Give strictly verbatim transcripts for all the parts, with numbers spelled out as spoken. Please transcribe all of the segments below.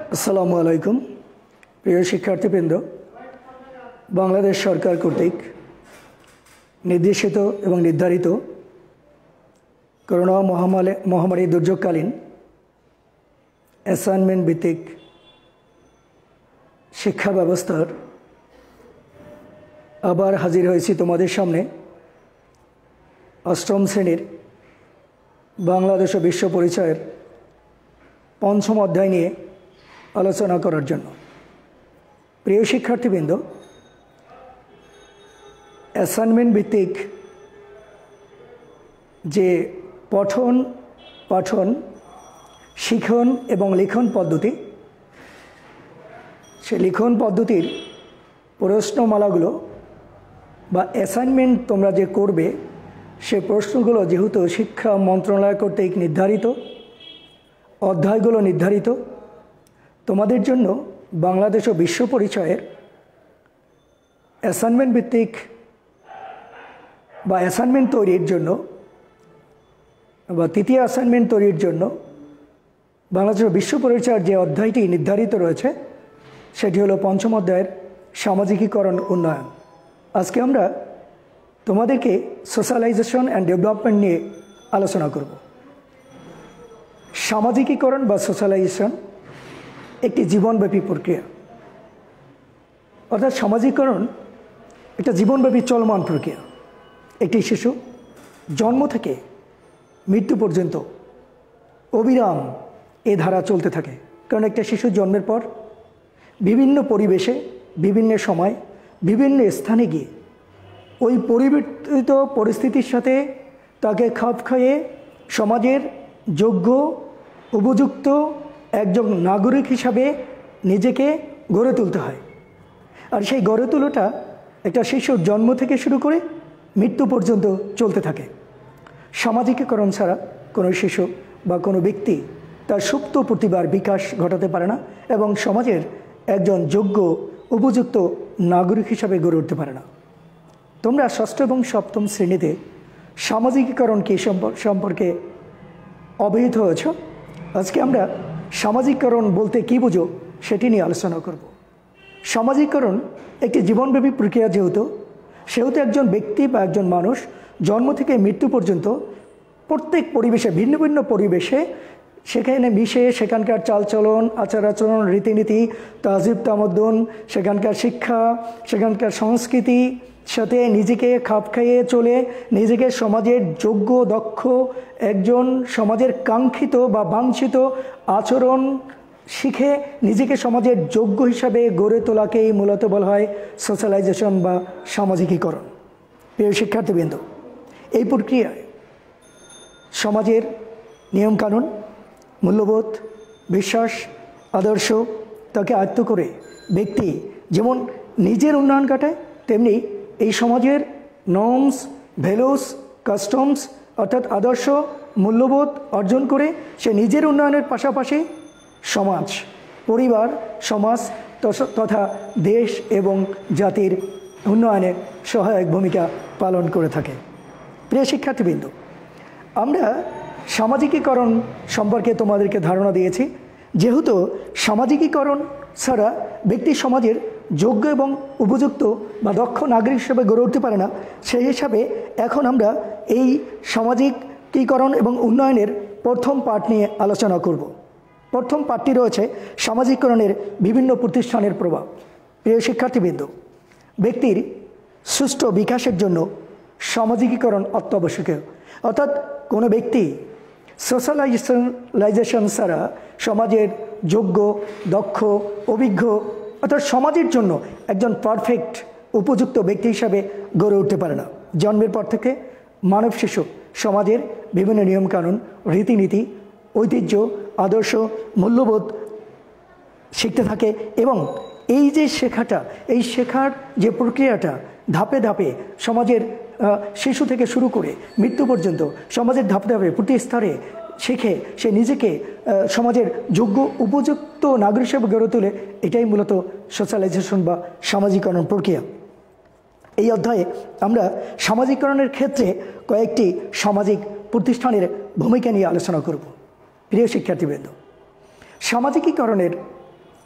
আসসালামু আলাইকুম প্রিয় শিক্ষার্থীবৃন্দ, বাংলাদেশ সরকার কর্তৃক নির্দেশিত এবং নির্ধারিত করোনা মহামারী মহামারী দুর্যোগকালীন অ্যাসাইনমেন্ট ভিত্তিক শিক্ষা ব্যবস্থার আবার হাজির হয়েছি তোমাদের সামনে অষ্টম শ্রেণীর বাংলাদেশ ও বিশ্ব পরিচয়ের পঞ্চম অধ্যায় নিয়ে আলোচনা করার জন্য। প্রিয় শিক্ষার্থীবৃন্দ, অ্যাসাইনমেন্ট ভিত্তিক যে পঠন পাঠন শিখন এবং লিখন পদ্ধতি, সে লিখন পদ্ধতির প্রশ্নমালাগুলো বা অ্যাসাইনমেন্ট তোমরা যে করবে সে প্রশ্নগুলো যেহেতু শিক্ষা মন্ত্রণালয় কর্তৃক নির্ধারিত, অধ্যায়গুলো নির্ধারিত, তোমাদের জন্য বাংলাদেশ ও বিশ্ব পরিচয়ের অ্যাসাইনমেন্ট ভিত্তিক বা অ্যাসাইনমেন্ট তৈরির জন্য বা তৃতীয় অ্যাসাইনমেন্ট তৈরির জন্য বাংলাদেশ ও বিশ্ব পরিচয়ের যে অধ্যায়টি নির্ধারিত রয়েছে সেটি হলো পঞ্চম অধ্যায়ের সামাজিকীকরণ উন্নয়ন। আজকে আমরা তোমাদেরকে সোশ্যালাইজেশন অ্যান্ড ডেভেলপমেন্ট নিয়ে আলোচনা করব। সামাজিকীকরণ বা সোশ্যালাইজেশন একটি জীবনব্যাপী প্রক্রিয়া, অর্থাৎ সামাজিকীকরণ একটা জীবনব্যাপী চলমান প্রক্রিয়া। একটি শিশু জন্ম থেকে মৃত্যু পর্যন্ত অবিরাম এ ধারা চলতে থাকে, কারণ একটা শিশু জন্মের পর বিভিন্ন পরিবেশে বিভিন্ন সময় বিভিন্ন স্থানে গিয়ে ওই পরিবর্তিত পরিস্থিতির সাথে তাকে খাপ খাইয়ে সমাজের যোগ্য উপযুক্ত একজন নাগরিক হিসাবে নিজেকে গড়ে তুলতে হয়। আর সেই গড়ে তোলাটা একটা শিশুর জন্ম থেকে শুরু করে মৃত্যু পর্যন্ত চলতে থাকে। সামাজিকীকরণ ছাড়া কোনো শিশু বা কোনো ব্যক্তি তার সুপ্ত প্রতিভার বিকাশ ঘটাতে পারে না এবং সমাজের একজন যোগ্য উপযুক্ত নাগরিক হিসাবে গড়ে উঠতে পারে না। তোমরা ষষ্ঠ এবং সপ্তম শ্রেণীতে সামাজিকীকরণ কী সম্পর্কে অবহিত হয়েছ। আজকে আমরা সামাজিকীকরণ বলতে কী বুঝো সেটি নিয়ে আলোচনা করব। সামাজিকীকরণ একটি জীবনব্যাপী প্রক্রিয়া, যেহেতু সেহেতু একজন ব্যক্তি বা একজন মানুষ জন্ম থেকে মৃত্যু পর্যন্ত প্রত্যেক পরিবেশে ভিন্ন ভিন্ন পরিবেশে সেখানে মিশে সেখানকার চালচলন, আচার আচরণ, রীতিনীতি, তাহজিব তামাদ্দুন, সেখানকার শিক্ষা, সেখানকার সংস্কৃতি সাথে নিজেকে খাপ খাইয়ে চলে নিজেকে সমাজের যোগ্য দক্ষ একজন সমাজের কাঙ্ক্ষিত বা বাঞ্ছিত আচরণ শিখে নিজেকে সমাজের যোগ্য হিসাবে গড়ে তোলাকেই মূলত বলা হয় সোশ্যালাইজেশন বা সামাজিকীকরণ। প্রিয় শিক্ষার্থীবৃন্দ, এই প্রক্রিয়ায় সমাজের নিয়মকানুন, মূল্যবোধ, বিশ্বাস, আদর্শ তাকে আয়ত্ত করে ব্যক্তি যেমন নিজের উন্নয়ন ঘটায়, তেমনি এই সমাজের নর্মস, ভ্যালুস, কাস্টমস অর্থাৎ আদর্শ, মূল্যবোধ অর্জন করে সে নিজের উন্নয়নের পাশাপাশি সমাজ, পরিবার, সমাজ তথা দেশ এবং জাতির উন্নয়নে সহায়ক ভূমিকা পালন করে থাকে। প্রিয় শিক্ষার্থীবৃন্দ, আমরা সামাজিকীকরণ সম্পর্কে তোমাদেরকে ধারণা দিয়েছি। যেহেতু সামাজিকীকরণ ছাড়া ব্যক্তি সমাজের যোগ্য এবং উপযুক্ত বা দক্ষ নাগরিক হিসেবে গড়ে উঠতে পারে না, সেই হিসাবে এখন আমরা এই সামাজিকীকরণ এবং উন্নয়নের প্রথম পাঠ নিয়ে আলোচনা করব। প্রথম পাঠটি রয়েছে সামাজিকীকরণের বিভিন্ন প্রতিষ্ঠানের প্রভাব। প্রিয় শিক্ষার্থীবৃন্দ, ব্যক্তির সুষ্ঠু বিকাশের জন্য সামাজিকীকরণ অত্যাবশ্যকীয়, অর্থাৎ কোনো ব্যক্তি সোশ্যালাইজেশন ছাড়া সমাজের যোগ্য, দক্ষ, অভিজ্ঞ অর্থাৎ সমাজের জন্য একজন পারফেক্ট উপযুক্ত ব্যক্তি হিসাবে গড়ে উঠতে পারে না। জন্মের পর থেকে মানব শিশু সমাজের বিভিন্ন নিয়মকানুন, রীতিনীতি, ঐতিহ্য, আদর্শ, মূল্যবোধ শিখতে থাকে এবং এই যে শেখাটা, এই শেখার যে প্রক্রিয়াটা ধাপে ধাপে সমাজের শিশু থেকে শুরু করে মৃত্যু পর্যন্ত সমাজের ধাপে ধাপে প্রতি স্তরে শিখে সে নিজেকে সমাজের যোগ্য উপযুক্ত নাগরিক হিসেবে গড়ে তোলে, এটাই মূলত সোশ্যালাইজেশন বা সামাজিকীকরণ প্রক্রিয়া। এই অধ্যায়ে আমরা সামাজিকীকরণের ক্ষেত্রে কয়েকটি সামাজিক প্রতিষ্ঠানের ভূমিকা নিয়ে আলোচনা করব। প্রিয় শিক্ষার্থীবৃন্দ, সামাজিকীকরণের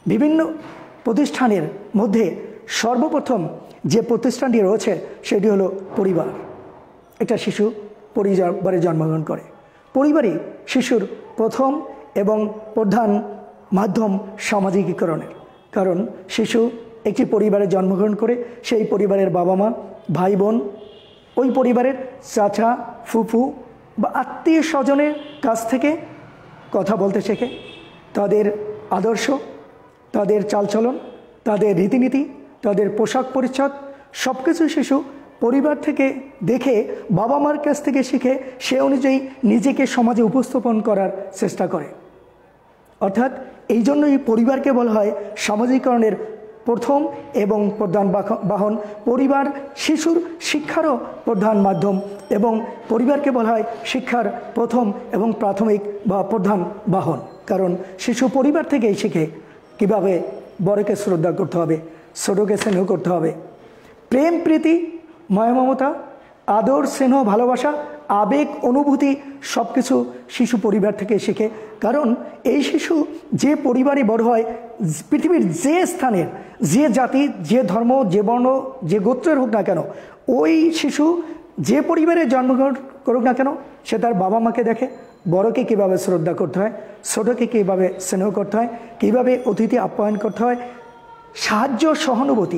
বিভিন্ন প্রতিষ্ঠানের মধ্যে সর্বপ্রথম যে প্রতিষ্ঠানটি রয়েছে সেটি হলো পরিবার। একটা শিশু পরিবারে জন্মগ্রহণ করে। পরিবারই শিশুর প্রথম এবং প্রধান মাধ্যম সামাজিকীকরণের। কারণ শিশু একটি পরিবারে জন্মগ্রহণ করে সেই পরিবারের বাবা মা, ভাই বোন, ওই পরিবারের চাচা, ফুফু বা আত্মীয় স্বজনের কাছ থেকে কথা বলতে শেখে। তাদের আদর্শ, তাদের চালচলন, তাদের রীতিনীতি, তাদের পোশাক পরিচ্ছদ সব কিছু শিশু পরিবার থেকে দেখে, বাবা মার কাছ থেকে শিখে সে অনুযায়ী নিজেকে সমাজে উপস্থাপন করার চেষ্টা করে। অর্থাৎ এই জন্যই পরিবারকে বলা হয় সামাজিকরণের প্রথম এবং প্রধান বাহন। পরিবার শিশুর শিক্ষারও প্রধান মাধ্যম এবং পরিবারকে বলা হয় শিক্ষার প্রথম এবং প্রাথমিক বা প্রধান বাহন। কারণ শিশু পরিবার থেকেই শিখে কীভাবে বড়কে শ্রদ্ধা করতে হবে, ছোটকে স্নেহ করতে হবে। প্রেম, প্রীতি, মায়া, মমতা, আদর, স্নেহ, ভালোবাসা, আবেগ, অনুভূতি সব কিছু শিশু পরিবার থেকে শেখে। কারণ এই শিশু যে পরিবারে বড় হয়, পৃথিবীর যে স্থানের, যে জাতি, যে ধর্ম, যে বর্ণ, যে গোত্রের হোক না কেন, ওই শিশু যে পরিবারে জন্মগ্রহণ করুক না কেন, সে তার বাবা মাকে দেখে বড়কে কীভাবে শ্রদ্ধা করতে হয়, ছোটকে কীভাবে স্নেহ করতে হয়, কীভাবে অতিথি আপ্যায়ন করতে হয়। সাহায্য, সহানুভূতি,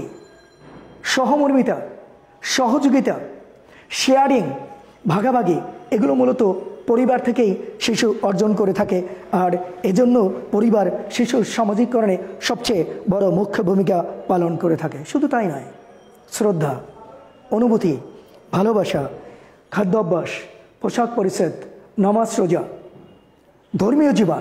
সহমর্মিতা, সহযোগিতা, শেয়ারিং, ভাগাভাগি এগুলো মূলত পরিবার থেকেই শিশু অর্জন করে থাকে। আর এজন্য পরিবার শিশুর সামাজিককরণে সবচেয়ে বড় মুখ্য ভূমিকা পালন করে থাকে। শুধু তাই নয়, শ্রদ্ধা, অনুভূতি, ভালোবাসা, খাদ্যাভ্যাস, পোশাক পরিচ্ছদ, নামাজ, রোজা, ধর্মীয় জীবন,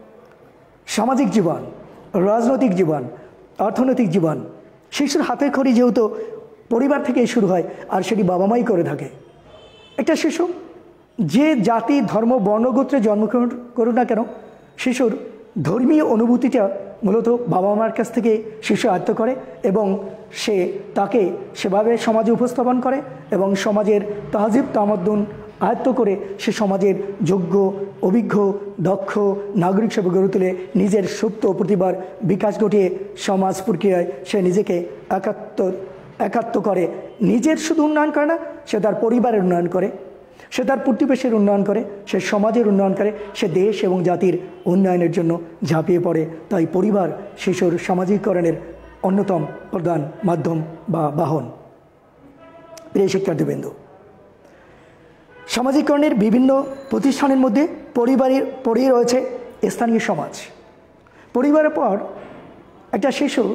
সামাজিক জীবন, রাজনৈতিক জীবন, অর্থনৈতিক জীবন, শিশুর হাতের খড়ি যেহেতু পরিবার থেকেই শুরু হয় আর সেটি বাবা মাই করে থাকে। একটা শিশু যে জাতি, ধর্ম, বর্ণগোত্রে জন্মগ্রহণ করুক না কেন, শিশুর ধর্মীয় অনুভূতিটা মূলত বাবা মার কাছ থেকে শিশু আয়ত্ত করে এবং সে তাকে সেভাবে সমাজে উপস্থাপন করে এবং সমাজের তাহজিব তামাদ্দুন আয়ত্ত করে সে সমাজের যোগ্য, অভিজ্ঞ, দক্ষ নাগরিক হিসেবে গড়ে তুলে নিজের সুপ্ত প্রতিভার বিকাশ ঘটিয়ে সমাজ প্রক্রিয়ায় সে নিজেকে একাত্ম একাত্ম করে। নিজের শুধু উন্নয়ন করে না, সে তার পরিবারের উন্নয়ন করে, সে তার প্রতিবেশীর উন্নয়ন করে, সে সমাজের উন্নয়ন করে, সে দেশ এবং জাতির উন্নয়নের জন্য ঝাঁপিয়ে পড়ে। তাই পরিবার শিশুর সামাজিককরণের অন্যতম প্রধান মাধ্যম বা বাহন। প্রিয় শিক্ষার্থীবৃন্দ, সামাজিককরণের বিভিন্ন প্রতিষ্ঠানের মধ্যে পরিবারের পরেই রয়েছে স্থানীয় সমাজ। পরিবারের পর একটা শিশু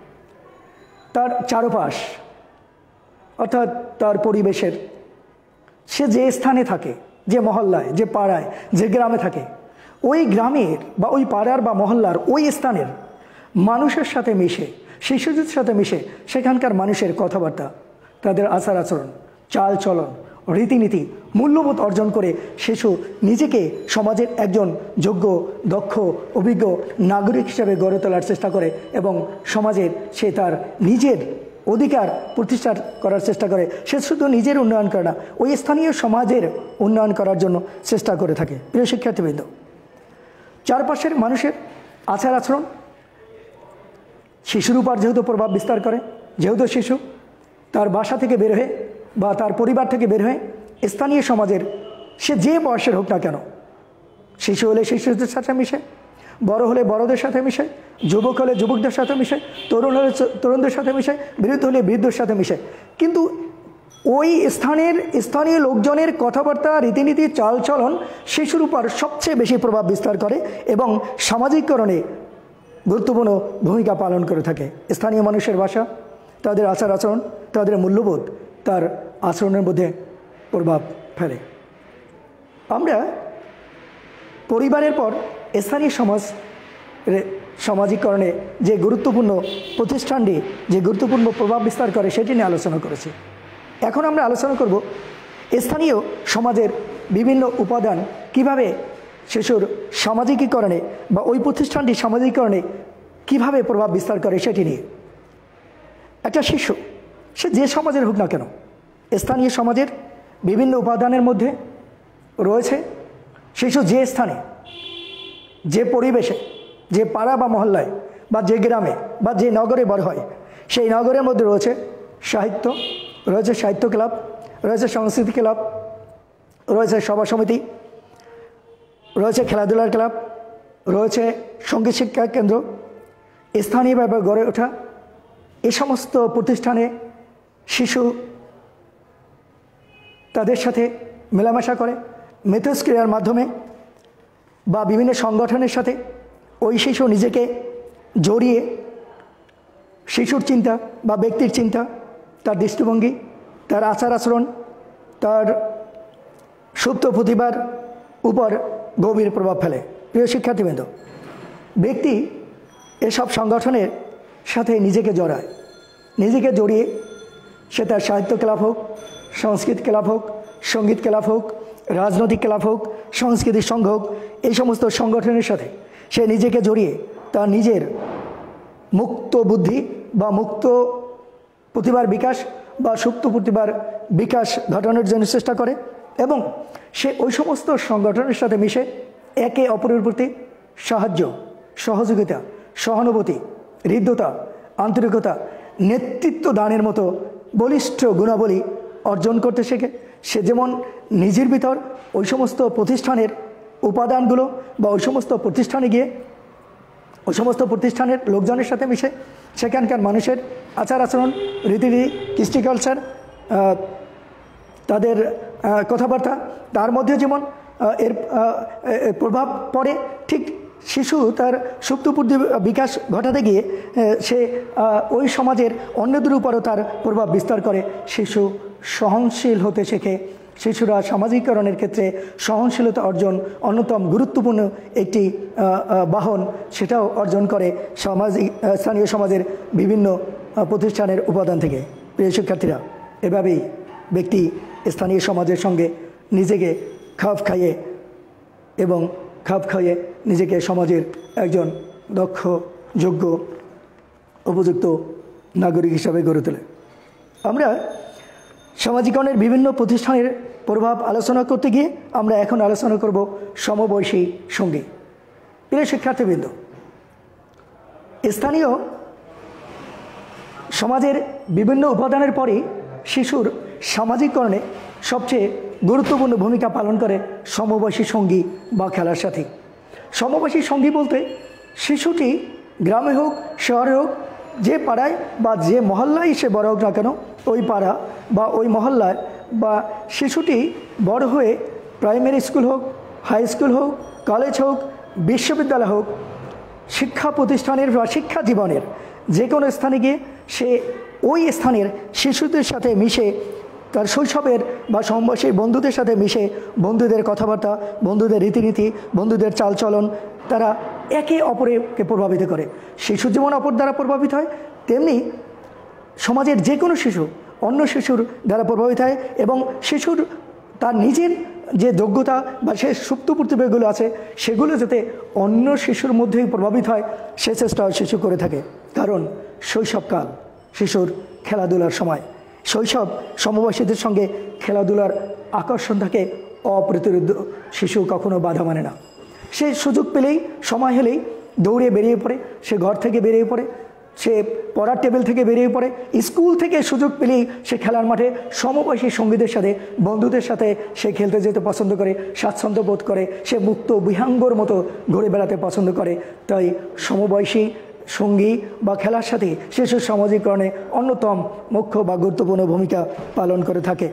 তার চারপাশ অর্থাৎ তার পরিবেশের, সে যে স্থানে থাকে, যে মহল্লায়, যে পাড়ায়, যে গ্রামে থাকে, ওই গ্রামের বা ওই পাড়ার বা মহল্লার ওই স্থানের মানুষের সাথে মিশে, শিশুদের সাথে মিশে সেখানকার মানুষের কথাবার্তা, তাদের আচার আচরণ, চাল চলন, রীতিনীতি, মূল্যবোধ অর্জন করে শিশু নিজেকে সমাজের একজন যোগ্য, দক্ষ, অভিজ্ঞ নাগরিক হিসাবে গড়ে তোলার চেষ্টা করে এবং সমাজের সে তার নিজের অধিকার প্রতিষ্ঠা করার চেষ্টা করে। সে শুধু নিজের উন্নয়ন করে না, ওই স্থানীয় সমাজের উন্নয়ন করার জন্য চেষ্টা করে থাকে। প্রিয় শিক্ষার্থীবৃন্দ, চারপাশের মানুষের আচার আচরণ শিশুর উপর যেহেতু প্রভাব বিস্তার করে, যেহেতু শিশু তার বাসা থেকে বের হয়ে বা তার পরিবার থেকে বের হয়ে স্থানীয় সমাজের, সে যে বয়সের হোক না কেন, শিশু হলে শিশুদের সাথে মিশে, বড় হলে বড়দের সাথে মিশে, যুবক হলে যুবকদের সাথে মিশে, তরুণ হলে তরুণদের সাথে মিশে, বৃদ্ধ হলে বৃদ্ধদের সাথে মিশে। কিন্তু ওই স্থানের স্থানীয় লোকজনের কথাবার্তা, রীতিনীতি, চালচলন শিশুর উপর সবচেয়ে বেশি প্রভাব বিস্তার করে এবং সামাজিককরণে গুরুত্বপূর্ণ ভূমিকা পালন করে থাকে। স্থানীয় মানুষের ভাষা, তাদের আচার আচরণ, তাদের মূল্যবোধ তার আচরণের মধ্যে প্রভাব ফেলে। আমরা পরিবারের পর স্থানীয় সমাজ সামাজিককরণে যে গুরুত্বপূর্ণ প্রতিষ্ঠানটি যে গুরুত্বপূর্ণ প্রভাব বিস্তার করে সেটি নিয়ে আলোচনা করেছি। এখন আমরা আলোচনা করব স্থানীয় সমাজের বিভিন্ন উপাদান কিভাবে শিশুর সামাজিকীকরণে বা ওই প্রতিষ্ঠানটি সামাজিকীকরণে কিভাবে প্রভাব বিস্তার করে সেটি নিয়ে। একটা শিশু সে যে সমাজের হোক না কেন, স্থানীয় সমাজের বিভিন্ন উপাদানের মধ্যে রয়েছে শিশু যে স্থানে, যে পরিবেশে, যে পাড়া বা মহল্লায় বা যে গ্রামে বা যে নগরে বড় হয় সেই নগরের মধ্যে রয়েছে সাহিত্য, রয়েছে সাহিত্য ক্লাব, রয়েছে সংস্কৃতি ক্লাব, রয়েছে সভা সমিতি, রয়েছে খেলাধুলার ক্লাব, রয়েছে সঙ্গীত শিক্ষা কেন্দ্র, স্থানীয়ভাবে গড়ে ওঠা এই সমস্ত প্রতিষ্ঠানে শিশু তাদের সাথে মেলামেশা করে মিথস্ক্রিয়ার মাধ্যমে বা বিভিন্ন সংগঠনের সাথে ওই শিশু নিজেকে জড়িয়ে শিশুর চিন্তা বা ব্যক্তির চিন্তা, তার দৃষ্টিভঙ্গি, তার আচার আচরণ, তার সুপ্ত প্রতিভার উপর গভীর প্রভাব ফেলে। প্রিয় শিক্ষার্থীবৃন্দ, ব্যক্তি এসব সংগঠনের সাথে নিজেকে জড়ায়, নিজেকে জড়িয়ে সে তার সাহিত্য ক্লাব হোক, সংস্কৃত ক্লাব হোক, সঙ্গীত ক্লাব হোক, রাজনৈতিক ক্লাব হোক, সংস্কৃতির সংঘ হোক, এই সমস্ত সংগঠনের সাথে সে নিজেকে জড়িয়ে তার নিজের মুক্ত বুদ্ধি বা মুক্ত প্রতিভার বিকাশ বা সুপ্ত প্রতিভার বিকাশ ঘটানোর জন্য চেষ্টা করে এবং সে ওই সমস্ত সংগঠনের সাথে মিশে একে অপরের প্রতি সাহায্য, সহযোগিতা, সহানুভূতি, হৃদ্যতা, আন্তরিকতা, নেতৃত্ব দানের মতো বলিষ্ঠ গুণাবলী অর্জন করতে শেখে। সে যেমন নিজের ভিতর ওই সমস্ত প্রতিষ্ঠানের উপাদানগুলো বা ওই সমস্ত প্রতিষ্ঠানে গিয়ে ওই সমস্ত প্রতিষ্ঠানের লোকজনের সাথে মিশে সেখানকার মানুষের আচার আচরণ, রীতিনীতি, কৃষ্টি কালচার, তাদের কথাবার্তা, তার মধ্যে যেমন এর প্রভাব পড়ে, ঠিক শিশু তার সুপ্ত বিকাশ ঘটাতে গিয়ে সে ওই সমাজের অন্যদের উপরও তার প্রভাব বিস্তার করে। শিশু সহনশীল হতে শেখে। শিশুরা সামাজিকরণের ক্ষেত্রে সহনশীলতা অর্জন অন্যতম গুরুত্বপূর্ণ একটি বাহন, সেটাও অর্জন করে সামাজিক স্থানীয় সমাজের বিভিন্ন প্রতিষ্ঠানের উপাদান থেকে। প্রিয় শিক্ষার্থীরা, এভাবেই ব্যক্তি স্থানীয় সমাজের সঙ্গে নিজেকে খাপ খাইয়ে এবং খাপ খাইয়ে নিজেকে সমাজের একজন দক্ষ, যোগ্য, উপযুক্ত নাগরিক হিসাবে গড়ে তোলে। আমরা সামাজিকরণের বিভিন্ন প্রতিষ্ঠানের প্রভাব আলোচনা করতে গিয়ে আমরা এখন আলোচনা করব সমবয়সী সঙ্গী। প্রিয় শিক্ষার্থীবৃন্দ, স্থানীয় সমাজের বিভিন্ন উপাদানের পরেই শিশুর সামাজিকরণে সবচেয়ে গুরুত্বপূর্ণ ভূমিকা পালন করে সমবয়সী সঙ্গী বা খেলার সাথী। সমবয়সী সঙ্গী বলতে শিশুটি গ্রামে হোক, শহরে হোক, যে পাড়ায় বা যে মহল্লায় সে বড় হোক না কেন, ওই পাড়া বা ওই মহল্লায় বা শিশুটি বড় হয়ে প্রাইমারি স্কুল হোক, হাই স্কুল হোক, কলেজ হোক, বিশ্ববিদ্যালয় হোক, শিক্ষা প্রতিষ্ঠানের বা শিক্ষা জীবনের যে কোনো স্থানে গিয়ে সে ওই স্থানের শিশুদের সাথে মিশে তার শৈশবের বা সমবয়সী বন্ধুদের সাথে মিশে বন্ধুদের কথাবার্তা, বন্ধুদের রীতিনীতি, বন্ধুদের চালচলন, তারা একে অপরকে প্রভাবিত করে। শিশু যেমন অপর দ্বারা প্রভাবিত হয়, তেমনি সমাজের যে কোনো শিশু অন্য শিশুর দ্বারা প্রভাবিত হয় এবং শিশুর তার নিজের যে যোগ্যতা বা সে সুপ্ত প্রতিভাগুলো আছে সেগুলো যাতে অন্য শিশুর মধ্যেই প্রভাবিত হয় সে চেষ্টা শিশু করে থাকে। কারণ শৈশবকাল শিশুর খেলাধুলার সময়, শৈশব সমবয়সীদের সঙ্গে খেলাধুলার আকর্ষণ থাকে অপ্রতিরোধ্য। শিশু কখনো বাধা মানে না। সে সুযোগ পেলেই, সময় হলেই দৌড়ে বেরিয়ে পড়ে, সে ঘর থেকে বেরিয়ে পড়ে, সে পড়ার টেবিল থেকে বেরিয়ে পড়ে, স্কুল থেকে সুযোগ পেলেই সে খেলার মাঠে সমবয়সী সঙ্গীদের সাথে, বন্ধুদের সাথে সে খেলতে যেতে পছন্দ করে, স্বাচ্ছন্দ্য বোধ করে, সে মুক্ত বিহাঙ্গর মতো ঘুরে বেড়াতে পছন্দ করে। তাই সমবয়সী সঙ্গী বা খেলার সাথে শিশুর সামাজিকরণে অন্যতম মুখ্য বা গুরুত্বপূর্ণ ভূমিকা পালন করে থাকে।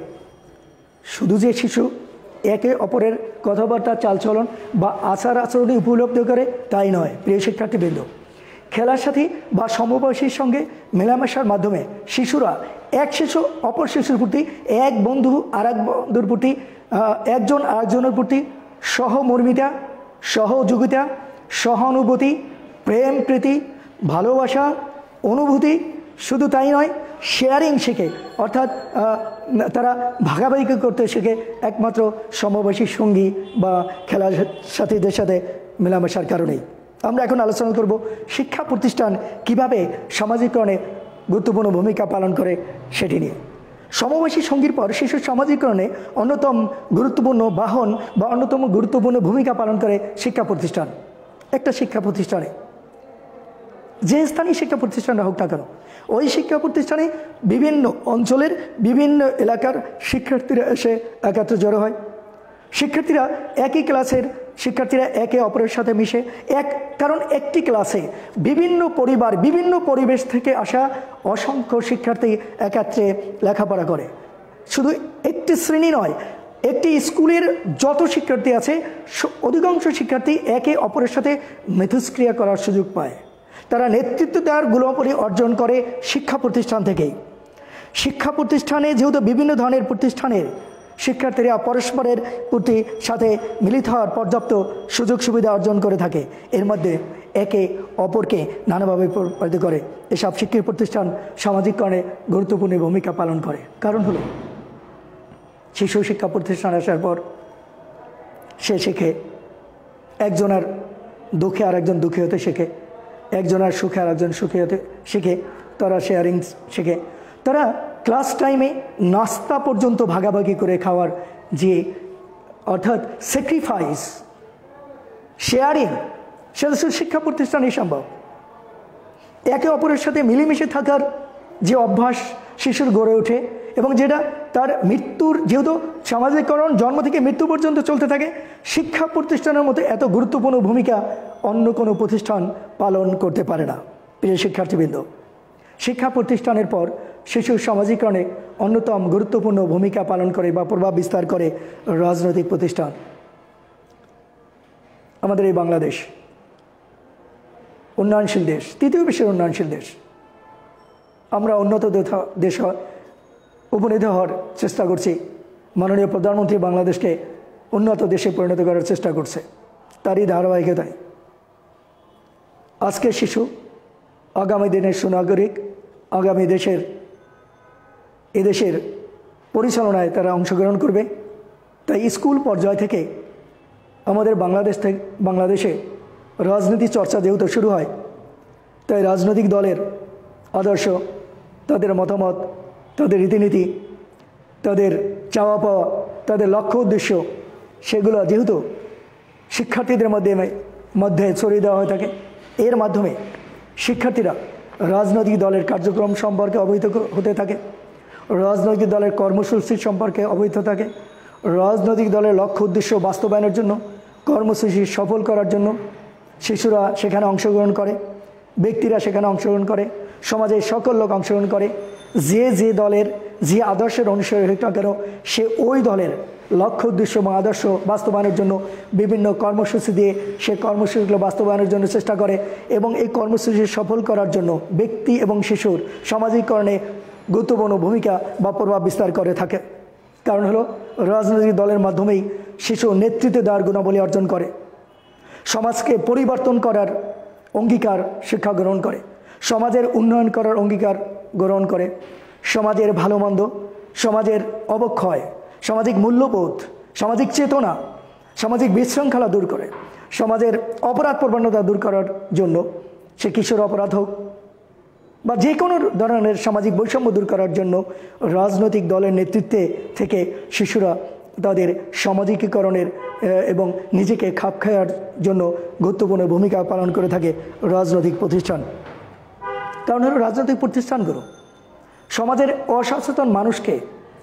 শুধু যে শিশু একে অপরের কথাবার্তা, চালচলন বা আচার আচরণে উপলব্ধি করে তাই নয়। প্রিয় শিক্ষার্থীবৃন্দ, খেলার সাথী বা সমবয়সীর সঙ্গে মেলামেশার মাধ্যমে শিশুরা এক শিশু অপর শিশুর প্রতি, এক বন্ধু আর এক বন্ধুর প্রতি, একজন আরেকজনের প্রতি সহমর্মিতা, সহযোগিতা, সহানুভূতি, প্রেম, প্রীতি, ভালোবাসা, অনুভূতি, শুধু তাই নয়, শেয়ারিং শেখে, অর্থাৎ তারা ভাগাভাগি করতে শেখে একমাত্র সমবয়সী সঙ্গী বা খেলার সাথীদের সাথে মেলামেশার কারণেই। আমরা এখন আলোচনা করব শিক্ষা প্রতিষ্ঠান কিভাবে সামাজিকরণে গুরুত্বপূর্ণ ভূমিকা পালন করে সেটি নিয়ে। সমবয়সী সঙ্গীর পর শিশুর সামাজিকরণে অন্যতম গুরুত্বপূর্ণ বাহন বা অন্যতম গুরুত্বপূর্ণ ভূমিকা পালন করে শিক্ষা প্রতিষ্ঠান। একটা শিক্ষা প্রতিষ্ঠানে যে স্থানীয় শিক্ষা প্রতিষ্ঠানটা হোক না কেন, ওই শিক্ষা প্রতিষ্ঠানে বিভিন্ন অঞ্চলের বিভিন্ন এলাকার শিক্ষার্থীরা এসে একত্রে জড়ো হয়। শিক্ষার্থীরা একই ক্লাসের শিক্ষার্থীরা একে অপরের সাথে মিশে এক, কারণ একটি ক্লাসে বিভিন্ন পরিবার বিভিন্ন পরিবেশ থেকে আসা অসংখ্য শিক্ষার্থী একত্রে লেখাপড়া করে। শুধু একটি শ্রেণী নয়, একটি স্কুলের যত শিক্ষার্থী আছে অধিকাংশ শিক্ষার্থী একে অপরের সাথে মিথস্ক্রিয়া করার সুযোগ পায়। তারা নেতৃত্ব দেওয়ার গুণাবলী অর্জন করে শিক্ষা প্রতিষ্ঠান থেকেই। শিক্ষা প্রতিষ্ঠানে যেহেতু বিভিন্ন ধরনের প্রতিষ্ঠানের শিক্ষার্থীরা পরস্পরের প্রতি সাথে মিলিত হওয়ার পর্যাপ্ত সুযোগ সুবিধা অর্জন করে থাকে, এর মধ্যে একে অপরকে নানাভাবে প্রভাবিত করে। এসব শিক্ষা প্রতিষ্ঠান সামাজিককরণে গুরুত্বপূর্ণ ভূমিকা পালন করে। কারণ হলো শিশু শিক্ষা প্রতিষ্ঠানে আসার পর সে শেখে একজনের দুঃখে আর একজন দুঃখী হতে শেখে, একজনের সুখে আর একজন সুখী হতে শেখে, তারা শেয়ারিং শেখে। তারা ক্লাস টাইমে নাস্তা পর্যন্ত ভাগাভাগি করে খাওয়ার যে অর্থাৎ স্যাক্রিফাইস শেয়ারিং, সেটা শুধু শিক্ষা প্রতিষ্ঠানেই সম্ভব। একে অপরের সাথে মিলেমিশে থাকার যে অভ্যাস শিশুর গড়ে ওঠে এবং যেটা তার মৃত্যুর, যেহেতু সামাজিককরণ জন্ম থেকে মৃত্যু পর্যন্ত চলতে থাকে, শিক্ষা প্রতিষ্ঠানের মতো এত গুরুত্বপূর্ণ ভূমিকা অন্য কোনো প্রতিষ্ঠান পালন করতে পারে না। প্রিয় শিক্ষার্থীবৃন্দ, শিক্ষা প্রতিষ্ঠানের পর শিশুর সামাজিকরণে অন্যতম গুরুত্বপূর্ণ ভূমিকা পালন করে বা প্রভাব বিস্তার করে রাজনৈতিক প্রতিষ্ঠান। আমাদের এই বাংলাদেশ উন্নয়নশীল দেশ, তৃতীয় বিশ্বের উন্নয়নশীল দেশ। আমরা উন্নত দেশ উপনীত হওয়ার চেষ্টা করছি। মাননীয় প্রধানমন্ত্রী বাংলাদেশকে উন্নত দেশে পরিণত করার চেষ্টা করছে। তারই ধারাবাহিকতায় আজকের শিশু আগামী দিনের সুনাগরিক, আগামী দেশের এদেশের পরিচালনায় তারা অংশগ্রহণ করবে। তাই স্কুল পর্যায় থেকে আমাদের বাংলাদেশ থেকে বাংলাদেশে রাজনীতি চর্চা যেহেতু শুরু হয়, তাই রাজনৈতিক দলের আদর্শ, তাদের মতামত, তাদের রীতিনীতি, তাদের চাওয়া পাওয়া, তাদের লক্ষ্য উদ্দেশ্য, সেগুলো যেহেতু শিক্ষার্থীদের মধ্যে মধ্যে ছড়িয়ে দেওয়া হয়ে থাকে, এর মাধ্যমে শিক্ষার্থীরা রাজনৈতিক দলের কার্যক্রম সম্পর্কে অবহিত হতে থাকে, রাজনৈতিক দলের কর্মসূচি সম্পর্কে অবহিত থাকে, রাজনৈতিক দলের লক্ষ্য উদ্দেশ্য বাস্তবায়নের জন্য, কর্মসূচি সফল করার জন্য শিশুরা সেখানে অংশগ্রহণ করে, ব্যক্তিরা সেখানে অংশগ্রহণ করে, সমাজের সকল লোক অংশগ্রহণ করে। যে যে দলের যে আদর্শের অনুসারী হোক না কেন, সে ওই দলের লক্ষ্য উদ্দেশ্য এবং আদর্শ বাস্তবায়নের জন্য বিভিন্ন কর্মসূচি দিয়ে সে কর্মসূচিগুলো বাস্তবায়নের জন্য চেষ্টা করে এবং এই কর্মসূচি সফল করার জন্য ব্যক্তি এবং শিশুর সামাজিককরণে গুরুত্বপূর্ণ ভূমিকা বা প্রভাব বিস্তার করে থাকে। কারণ হলো রাজনৈতিক দলের মাধ্যমেই শিশু নেতৃত্ব দেওয়ার গুণাবলী অর্জন করে, সমাজকে পরিবর্তন করার অঙ্গীকার শিক্ষা গ্রহণ করে, সমাজের উন্নয়ন করার অঙ্গীকার গ্রহণ করে, সমাজের ভালো মন্দ, সমাজের অবক্ষয়, সামাজিক মূল্যবোধ, সামাজিক চেতনা, সামাজিক বিশৃঙ্খলা দূর করে, সমাজের অপরাধ প্রবণতা দূর করার জন্য, সে কিশোর অপরাধ হোক বা যে কোনো ধরনের সামাজিক বৈষম্য দূর করার জন্য রাজনৈতিক দলের নেতৃত্বে থেকে শিশুরা তাদের সামাজিকীকরণের এবং নিজেকে খাপ খাওয়ার জন্য গুরুত্বপূর্ণ ভূমিকা পালন করে থাকে রাজনৈতিক প্রতিষ্ঠান। কারণ হলো রাজনৈতিক প্রতিষ্ঠানগুলো সমাজের অসচেতন মানুষকে,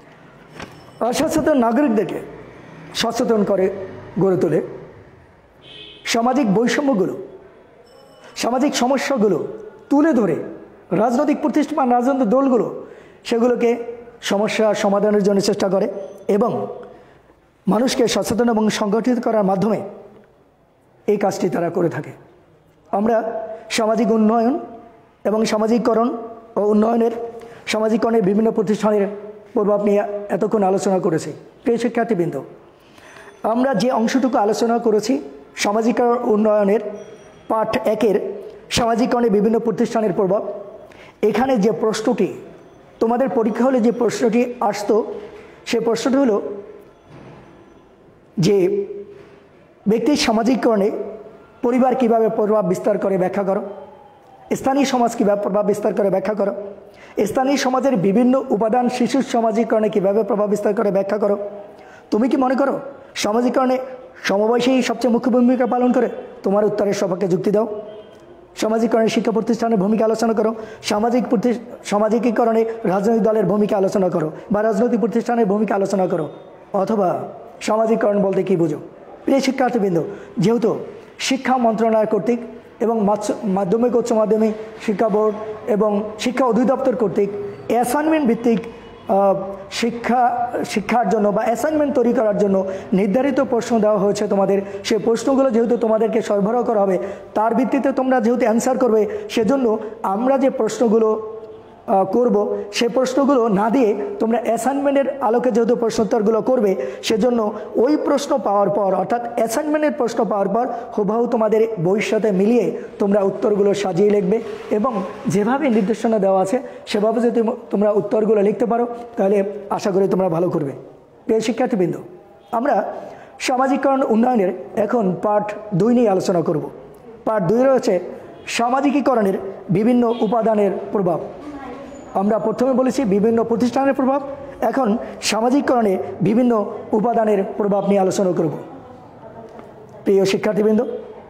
অসচেতন নাগরিকদেরকে সচেতন করে গড়ে তোলে, সামাজিক বৈষম্যগুলো, সামাজিক সমস্যাগুলো তুলে ধরে রাজনৈতিক প্রতিষ্ঠান বা রাজনৈতিক দলগুলো সেগুলোকে সমস্যা সমাধানের জন্য চেষ্টা করে এবং মানুষকে সচেতন এবং সংগঠিত করার মাধ্যমে এই কাজটি তারা করে থাকে। আমরা সামাজিক উন্নয়ন এবং সামাজিককরণ ও উন্নয়নের সামাজিককরণের বিভিন্ন প্রতিষ্ঠানের প্রভাব নিয়ে এতক্ষণ আলোচনা করেছি। প্রিয় শিক্ষার্থীবৃন্দ, আমরা যে অংশটুকু আলোচনা করেছি সামাজিক উন্নয়নের পাঠ একের সামাজিককরণের বিভিন্ন প্রতিষ্ঠানের প্রভাব, এখানে যে প্রশ্নটি তোমাদের পরীক্ষা হলে যে প্রশ্নটি আসতো সে প্রশ্নটি হলো যে ব্যক্তির সামাজিককরণে পরিবার কিভাবে প্রভাব বিস্তার করে ব্যাখ্যা করো, স্থানীয় সমাজ কীভাবে প্রভাব বিস্তার করে ব্যাখ্যা করো, স্থানীয় সমাজের বিভিন্ন উপাদান শিশুর সামাজিককরণে কীভাবে প্রভাব বিস্তার করে ব্যাখ্যা করো। তুমি কি মনে করো সামাজিককরণে সমবয়সী সবচেয়ে মুখ্য ভূমিকা পালন করে? তোমার উত্তরের সপক্ষে যুক্তি দাও। সামাজিকরণে শিক্ষা প্রতিষ্ঠানের ভূমিকা আলোচনা করো, সামাজিক সামাজিকীকরণে রাজনৈতিক দলের ভূমিকা আলোচনা করো বা রাজনৈতিক প্রতিষ্ঠানের ভূমিকা আলোচনা করো। অথবা সামাজিকরণ বলতে কী বুঝো? প্রিয় শিক্ষার্থীবৃন্দ, যেহেতু শিক্ষা মন্ত্রণালয় কর্তৃক এবং মাধ্যমিক উচ্চ মাধ্যমিক শিক্ষা বোর্ড এবং শিক্ষা অধিদপ্তর কর্তৃক অ্যাসাইনমেন্ট ভিত্তিক শিক্ষা শিক্ষার জন্য বা অ্যাসাইনমেন্ট তৈরি করার জন্য নির্ধারিত প্রশ্ন দেওয়া হয়েছে তোমাদের, সেই প্রশ্নগুলো যেহেতু তোমাদেরকে সরবরাহ করা হবে, তার ভিত্তিতে তোমরা যেহেতু অ্যান্সার করবে, সেজন্য আমরা যে প্রশ্নগুলো করব সে প্রশ্নগুলো না দিয়ে তোমরা অ্যাসাইনমেন্টের আলোকে যেহেতু প্রশ্নোত্তরগুলো করবে, সেজন্য ওই প্রশ্ন পাওয়ার পর অর্থাৎ অ্যাসাইনমেন্টের প্রশ্ন পাওয়ার পর হুবহু তোমাদের বইয়ের সাথে মিলিয়ে তোমরা উত্তরগুলো সাজিয়ে লিখবে এবং যেভাবে নির্দেশনা দেওয়া আছে সেভাবে যদি তোমরা উত্তরগুলো লিখতে পারো তাহলে আশা করি তোমরা ভালো করবে। প্রিয় শিক্ষার্থীবৃন্দ, আমরা সামাজিকরণ উন্নয়নের এখন পার্ট দুই নিয়ে আলোচনা করব। পার্ট দুই রয়েছে সামাজিকীকরণের বিভিন্ন উপাদানের প্রভাব। আমরা প্রথমে বলেছি বিভিন্ন প্রতিষ্ঠানের প্রভাব, এখন সামাজিককরণে বিভিন্ন উপাদানের প্রভাব নিয়ে আলোচনা করব। প্রিয় শিক্ষার্থীবৃন্দ,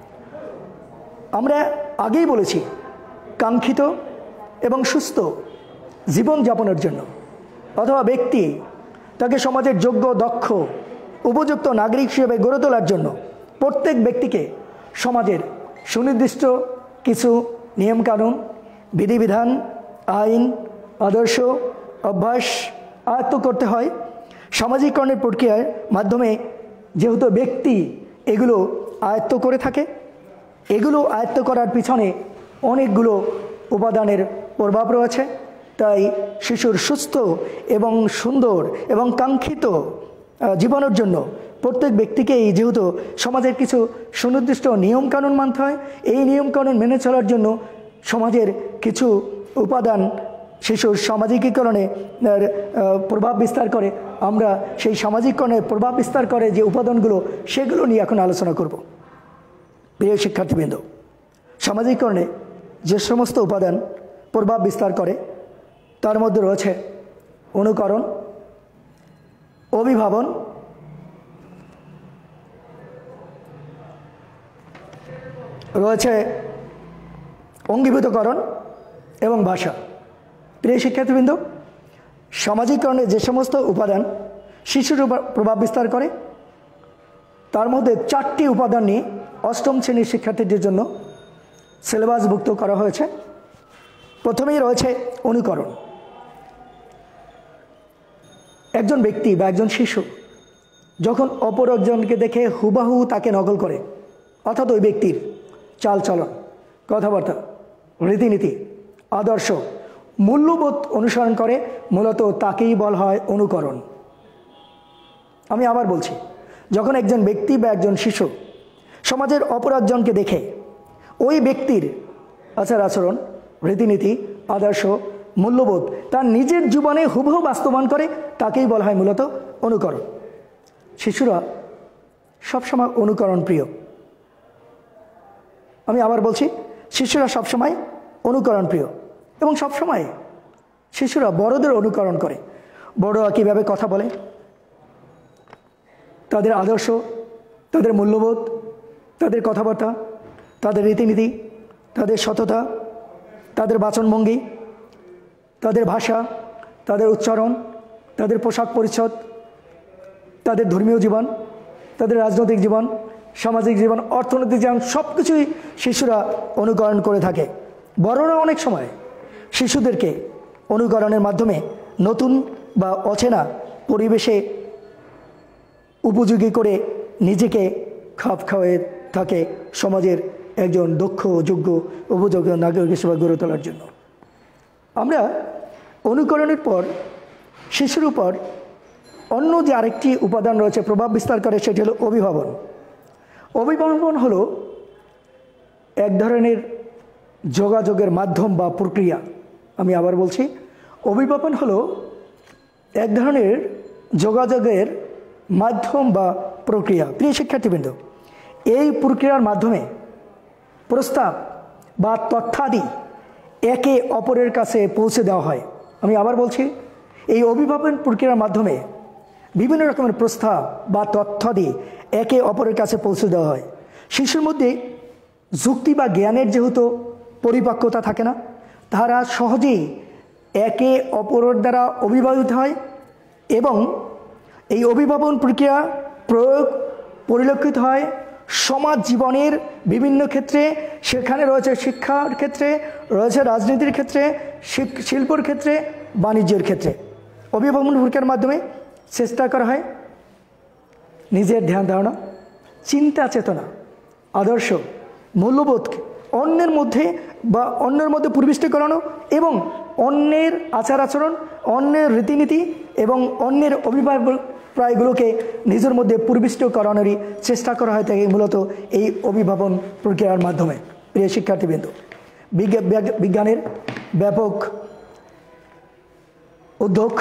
আমরা আগেই বলেছি কাঙ্ক্ষিত এবং সুস্থ জীবনযাপনের জন্য অথবা ব্যক্তি তাকে সমাজের যোগ্য, দক্ষ, উপযুক্ত নাগরিক হিসেবে গড়ে তোলার জন্য প্রত্যেক ব্যক্তিকে সমাজের সুনির্দিষ্ট কিছু নিয়মকানুন, বিধিবিধান, আইন, আদর্শ, অভ্যাস আয়ত্ত করতে হয়। সামাজিকরণের প্রক্রিয়ার মাধ্যমে যেহেতু ব্যক্তি এগুলো আয়ত্ত করে থাকে, এগুলো আয়ত্ত করার পিছনে অনেকগুলো উপাদানের প্রভাব রয়েছে। তাই শিশুর সুস্থ এবং সুন্দর এবং কাঙ্ক্ষিত জীবনের জন্য প্রত্যেক ব্যক্তিকেই যেহেতু সমাজের কিছু সুনির্দিষ্ট নিয়মকানুন মানতে হয়, এই নিয়মকানুন মেনে চলার জন্য সমাজের কিছু উপাদান শিশুর সামাজিকীকরণে প্রভাব বিস্তার করে। আমরা সেই সামাজিককরণের প্রভাব বিস্তার করে যে উপাদানগুলো সেগুলো নিয়ে এখন আলোচনা করব। প্রিয় শিক্ষার্থীবৃন্দ, সামাজিককরণে যে সমস্ত উপাদান প্রভাব বিস্তার করে তার মধ্যে রয়েছে অনুকরণ, অভিভাবন, রয়েছে অঙ্গীভূতকরণ এবং ভাষা। প্রিয় শিক্ষার্থীবৃন্দ, সামাজিককরণে যে সমস্ত উপাদান শিশুর উপর প্রভাব বিস্তার করে তার মধ্যে চারটি উপাদান নিয়ে অষ্টম শ্রেণীর শিক্ষার্থীদের জন্য সিলেবাসভুক্ত করা হয়েছে। প্রথমেই রয়েছে অনুকরণ। একজন ব্যক্তি বা একজন শিশু যখন অপর একজনকে দেখে হুবাহু তাকে নকল করে, অর্থাৎ ওই ব্যক্তির চালচলন, কথাবার্তা, রীতিনীতি, আদর্শ, মূল্যবোধ অনুসরণ করে, মূলত তাকেই বলা হয় অনুকরণ। আমি আবার বলছি, যখন একজন ব্যক্তি বা একজন শিশু সমাজের অপর একজনকে দেখে ওই ব্যক্তির আচার আচরণ, রীতিনীতি, আদর্শ, মূল্যবোধ তার নিজের জীবনে হুবহু বাস্তবায়ন করে, তাকেই বলা হয় মূলত অনুকরণ। শিশুরা সবসময় অনুকরণ প্রিয়। আমি আবার বলছি, শিশুরা সবসময় অনুকরণ প্রিয় এবং সবসময় শিশুরা বড়দের অনুকরণ করে। বড়রা কীভাবে কথা বলে, তাদের আদর্শ, তাদের মূল্যবোধ, তাদের কথাবার্তা, তাদের রীতিনীতি, তাদের সততা, তাদের বাচনভঙ্গি, তাদের ভাষা, তাদের উচ্চারণ, তাদের পোশাক পরিচ্ছদ, তাদের ধর্মীয় জীবন, তাদের রাজনৈতিক জীবন, সামাজিক জীবন, অর্থনৈতিক জীবন, সব কিছুই শিশুরা অনুকরণ করে থাকে। বড়রা অনেক সময় শিশুদেরকে অনুকরণের মাধ্যমে নতুন বা অচেনা পরিবেশে উপযোগী করে নিজেকে খাপ খাওয়ায়ে থাকে সমাজের একজন দক্ষ, যোগ্য, উপযোগ্য নাগরিক হিসেবে গড়ে তোলার জন্য। আমরা অনুকরণের পর শিশুর উপর অন্য যে আরেকটি উপাদান রয়েছে প্রভাব বিস্তার করে, সেটি হলো অভিভাবন। অভিভাবন হলো এক ধরনের যোগাযোগের মাধ্যম বা প্রক্রিয়া। আমি আবার বলছি, অভিভাবন হলো এক ধরনের যোগাযোগের মাধ্যম বা প্রক্রিয়া। প্রিয় শিক্ষার্থীবৃন্দ, এই প্রক্রিয়ার মাধ্যমে প্রস্তাব বা তথ্যাদি একে অপরের কাছে পৌঁছে দেওয়া হয়। আমি আবার বলছি, এই অভিভাবন প্রক্রিয়ার মাধ্যমে বিভিন্ন রকমের প্রস্তাব বা তথ্যাদি একে অপরের কাছে পৌঁছে দেওয়া হয়। শিশুর মধ্যে যুক্তি বা জ্ঞানের যেহেতু পরিপক্কতা থাকে না, তারা সহজেই একে অপরের দ্বারা অভিভাবিত হয় এবং এই অভিভাবন প্রক্রিয়া প্রয়োগ পরিলক্ষিত হয় সমাজ জীবনের বিভিন্ন ক্ষেত্রে। সেখানে রয়েছে শিক্ষার ক্ষেত্রে, রয়েছে রাজনীতির ক্ষেত্রে, শিল্পর ক্ষেত্রে, বাণিজ্যের ক্ষেত্রে। অভিভাবন প্রক্রিয়ার মাধ্যমে চেষ্টা করা হয় নিজের ধ্যান ধারণা, চিন্তা চেতনা, আদর্শ, মূল্যবোধকে অন্যের মধ্যে বা অন্যের মধ্যে পরিবেষ্ট করানো এবং অন্যের আচার আচরণ, অন্যের রীতিনীতি এবং অন্যের অভিপ্রায়গুলোকে নিজের মধ্যে পরিবেষ্ট করানোরই চেষ্টা করা হয় থাকে মূলত এই অভিভাবন প্রক্রিয়ার মাধ্যমে। প্রিয় শিক্ষার্থীবৃন্দ, বিজ্ঞানের ব্যাপক উদ্যোগ,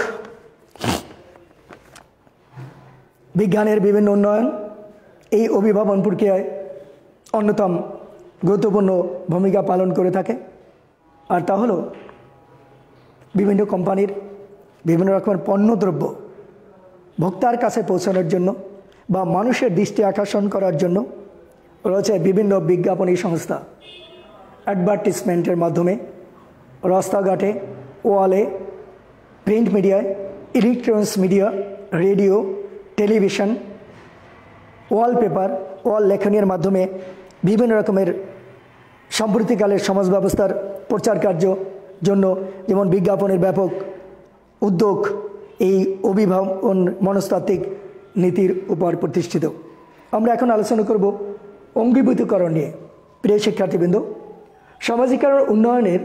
বিজ্ঞানের বিভিন্ন উন্নয়ন এই অভিভাবন প্রক্রিয়ায় অন্যতম গুরুত্বপূর্ণ ভূমিকা পালন করে থাকে। আর তা হলো বিভিন্ন কোম্পানির বিভিন্ন রকমের পণ্যদ্রব্য ভোক্তার কাছে পৌঁছানোর জন্য বা মানুষের দৃষ্টি আকর্ষণ করার জন্য রয়েছে বিভিন্ন বিজ্ঞাপনী সংস্থা। অ্যাডভার্টিসমেন্টের মাধ্যমে রাস্তাঘাটে, ওয়ালে, প্রিন্ট মিডিয়ায়, electronics media, radio, television, wallpaper, wall লেখনের মাধ্যমে বিভিন্ন রকমের সাম্প্রতিককালের সমাজ ব্যবস্থার প্রচার কার্য জন্য যেমন বিজ্ঞাপনের ব্যাপক উদ্যোগ এই অভিভাবন মনস্তাত্ত্বিক নীতির উপর প্রতিষ্ঠিত। আমরা এখন আলোচনা করব অঙ্গীভূতকরণ নিয়ে। প্রিয় শিক্ষার্থীবৃন্দ, সামাজিকরণ উন্নয়নের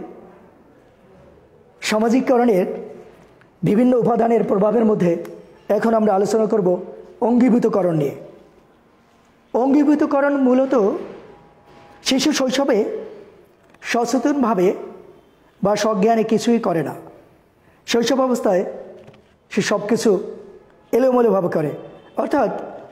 সামাজিকরণের বিভিন্ন উপাদানের প্রভাবের মধ্যে এখন আমরা আলোচনা করব অঙ্গীভূতকরণ নিয়ে। অঙ্গীভূতকরণ মূলত শিশু শৈশবে সচেতনভাবে বা সজ্ঞানে কিছুই করে না। শৈশব অবস্থায় সে সব কিছু এলোমেলোভাবে করে, অর্থাৎ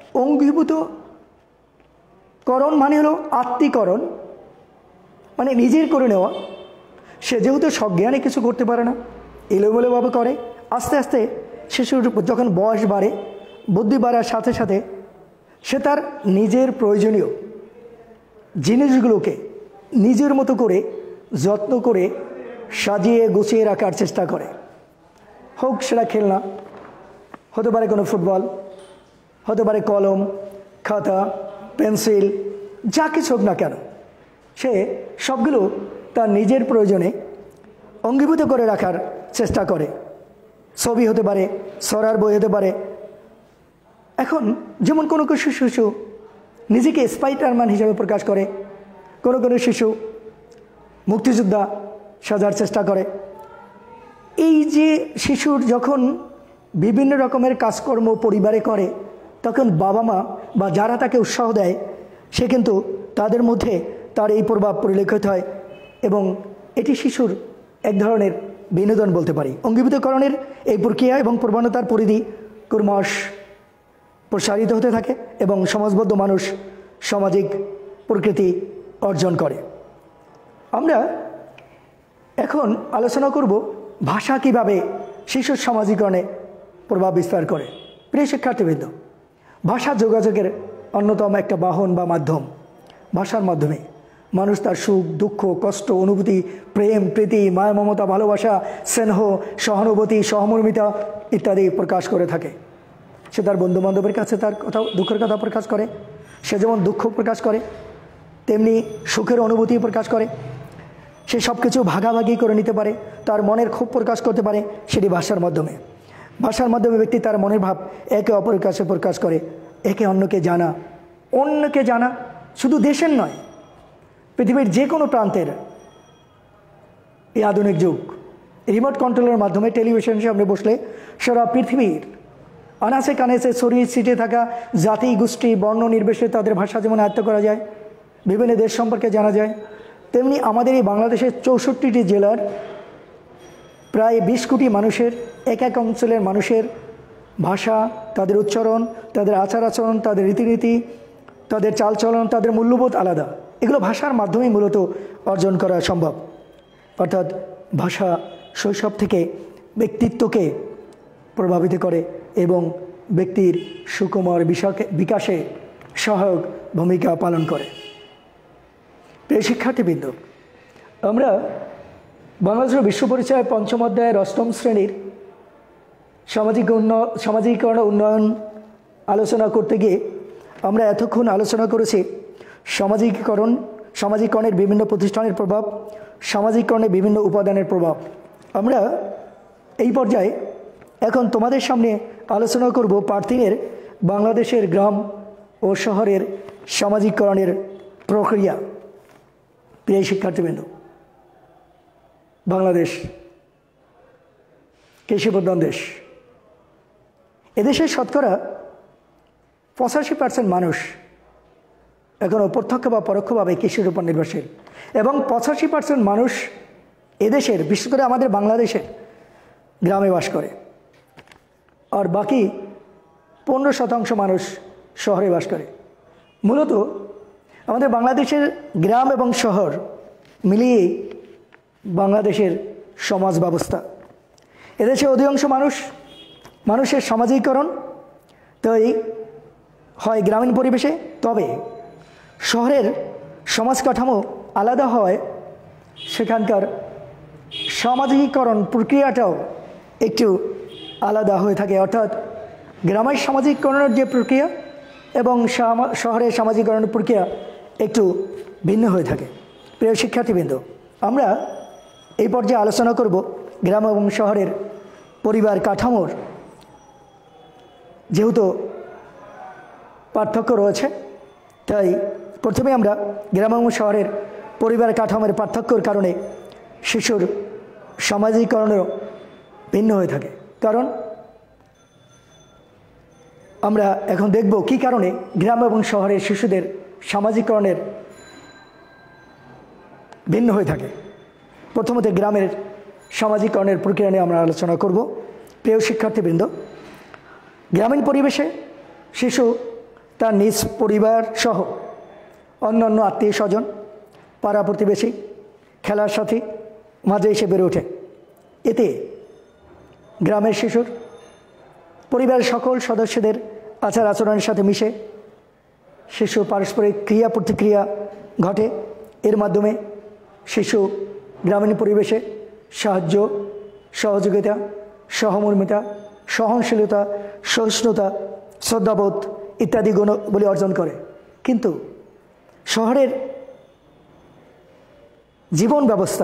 অঙ্গীভূতকরণ মানে হলো আত্মীকরণ, মানে নিজের করে নেওয়া। সে যেহেতু সজ্ঞানে কিছু করতে পারে না, এলোমেলোভাবে করে। আস্তে আস্তে শিশুর যখন বয়স বাড়ে, বুদ্ধি বাড়ার সাথে সাথে সে তার নিজের প্রয়োজনীয় জিনিসগুলোকে নিজের মতো করে যত্ন করে সাজিয়ে গুছিয়ে রাখার চেষ্টা করে। হোক সেটা খেলনা, হতে পারে কোনো ফুটবল, হতে পারে কলম, খাতা, পেন্সিল, যা কিছু হোক না কেন, সে সবগুলো তার নিজের প্রয়োজনে অঙ্গীভূত করে রাখার চেষ্টা করে। ছবি হতে পারে, ছড়ার বই হতে পারে। এখন যেমন কোনো কোনো শিশু নিজেকে স্পাইডারম্যান হিসেবে প্রকাশ করে, কোনো কোনো শিশু মুক্তিযোদ্ধা সাজার চেষ্টা করে। এই যে শিশুর যখন বিভিন্ন রকমের কাজকর্ম পরিবারে করে, তখন বাবা মা বা যারা তাকে উৎসাহ দেয়, সে কিন্তু তাদের মধ্যে তার এই প্রভাব পরিলক্ষিত হয় এবং এটি শিশুর এক ধরনের বিনোদন বলতে পারি। অঙ্গীভূতকরণের এই প্রক্রিয়া এবং প্রবণতার পরিধি ক্রমশ প্রসারিত হতে থাকে এবং সমাজবদ্ধ মানুষ সামাজিক প্রকৃতি অর্জন করে। আমরা এখন আলোচনা করব ভাষা কিভাবে শিশুর সামাজিকরণে প্রভাব বিস্তার করে। প্রিয় শিক্ষার্থীবৃন্দ, ভাষা যোগাযোগের অন্যতম একটা বাহন বা মাধ্যম। ভাষার মাধ্যমে মানুষ তার সুখ, দুঃখ, কষ্ট, অনুভূতি, প্রেম, প্রীতি, মায়া, মমতা, ভালোবাসা, স্নেহ, সহানুভূতি, সহমর্মিতা ইত্যাদি প্রকাশ করে থাকে। সে তার বন্ধুবান্ধবের কাছে তার কথা, দুঃখের কথা প্রকাশ করে। সে যেমন দুঃখ প্রকাশ করে, তেমনি সুখের অনুভূতি প্রকাশ করে। সে সব কিছু ভাগাভাগি করে নিতে পারে, তার মনের ক্ষোভ প্রকাশ করতে পারে, সেটি ভাষার মাধ্যমে। ভাষার মাধ্যমে ব্যক্তি তার মনের ভাব একে অপরের কাছে প্রকাশ করে। একে অন্যকে জানা, অন্যকে জানা শুধু দেশের নয়, পৃথিবীর যে কোনো প্রান্তের। এই আধুনিক যুগ রিমোট কন্ট্রোলের মাধ্যমে টেলিভিশনের সামনে বসলে সারা পৃথিবীর আনাচে কানাচে ছড়িয়ে ছিটিয়ে থাকা জাতি, গোষ্ঠী, বর্ণ নির্বিশেষে তাদের ভাষা যেমন আয়ত্ত করা যায়, বিভিন্ন দেশ সম্পর্কে জানা যায়, তেমনি আমাদের এই বাংলাদেশের চৌষট্টিটি জেলার প্রায় বিশ কোটি মানুষের, এক এক অঞ্চলের মানুষের ভাষা, তাদের উচ্চারণ, তাদের আচার আচরণ, তাদের রীতিনীতি, তাদের চালচলন, তাদের মূল্যবোধ আলাদা। এগুলো ভাষার মাধ্যমেই মূলত অর্জন করা সম্ভব। অর্থাৎ ভাষা শৈশব থেকে ব্যক্তিত্বকে প্রভাবিত করে এবং ব্যক্তির সুকুমার বিকাশে সহায়ক ভূমিকা পালন করে। প্রিয় শিক্ষার্থীবৃন্দ, আমরা বাংলাদেশের বিশ্ব পরিচয় পঞ্চম অধ্যায়ের অষ্টম শ্রেণীর সামাজিক উন্নয়ন সামাজিকীকরণ উন্নয়ন আলোচনা করতে গিয়ে আমরা এতক্ষণ আলোচনা করেছি সামাজিকীকরণ সামাজিকরণের বিভিন্ন প্রতিষ্ঠানের প্রভাব, সামাজিককরণের বিভিন্ন উপাদানের প্রভাব। আমরা এই পর্যায়ে এখন তোমাদের সামনে আলোচনা করব পার্ট তিনের বাংলাদেশের গ্রাম ও শহরের সামাজিককরণের প্রক্রিয়া। প্রিয় শিক্ষার্থীবৃন্দ, বাংলাদেশ কৃষিপ্রধান দেশ। এদেশের শতকরা পঁচাশি পার্সেন্ট মানুষ এখনও প্রত্যক্ষ বা পরোক্ষভাবে কৃষির উপর নির্ভরশীল, এবং পঁচাশি পার্সেন্ট মানুষ এদেশের, বিশেষ করে আমাদের বাংলাদেশের গ্রামে বাস করে, আর বাকি পনেরো শতাংশ মানুষ শহরে বাস করে। মূলত আমাদের বাংলাদেশের গ্রাম এবং শহর মিলিয়েই বাংলাদেশের সমাজ ব্যবস্থা। এদেশে অধিকাংশ মানুষ মানুষের সামাজিকীকরণ তাই হয় গ্রামীণ পরিবেশে, তবে শহরের সমাজ কাঠামো আলাদা হয়, সেখানকার সামাজিকীকরণ প্রক্রিয়াটাও একটু আলাদা হয়ে থাকে। অর্থাৎ গ্রামের সামাজিকীকরণের যে প্রক্রিয়া এবং শহরের সামাজিকীকরণের প্রক্রিয়া একটু ভিন্ন হয়ে থাকে। প্রিয় শিক্ষার্থীবৃন্দ, আমরা এই পর্যায়ে আলোচনা করব গ্রাম এবং শহরের পরিবার কাঠামোর যেহেতু পার্থক্য রয়েছে, তাই প্রথমে আমরা গ্রাম এবং শহরের পরিবার কাঠামোর পার্থক্যর কারণে শিশুর সামাজিকীকরণও ভিন্ন হয়ে থাকে। কারণ আমরা এখন দেখব কী কারণে গ্রাম এবং শহরের শিশুদের সামাজিকীকরণের ভিন্ন হয়ে থাকে। প্রথমত গ্রামের সামাজিকীকরণের প্রক্রিয়া নিয়ে আমরা আলোচনা করব। প্রিয় শিক্ষার্থীবৃন্দ, গ্রামীণ পরিবেশে শিশু তার নিজ পরিবার সহ অন্যান্য আত্মীয় স্বজন, পাড়া প্রতিবেশী, খেলার সাথী মাঝে এসে বেড়ে ওঠে। এতে গ্রামের শিশুর পরিবারের সকল সদস্যদের আচার আচরণের সাথে মিশে শিশু পারস্পরিক ক্রিয়া প্রতিক্রিয়া ঘটে। এর মাধ্যমে শিশু গ্রামীণ পরিবেশে সাহায্য, সহযোগিতা, সহমর্মিতা, সহনশীলতা, সহিষ্ণুতা, শ্রদ্ধাবোধ ইত্যাদি গুণগুলি অর্জন করে। কিন্তু শহরের জীবন ব্যবস্থা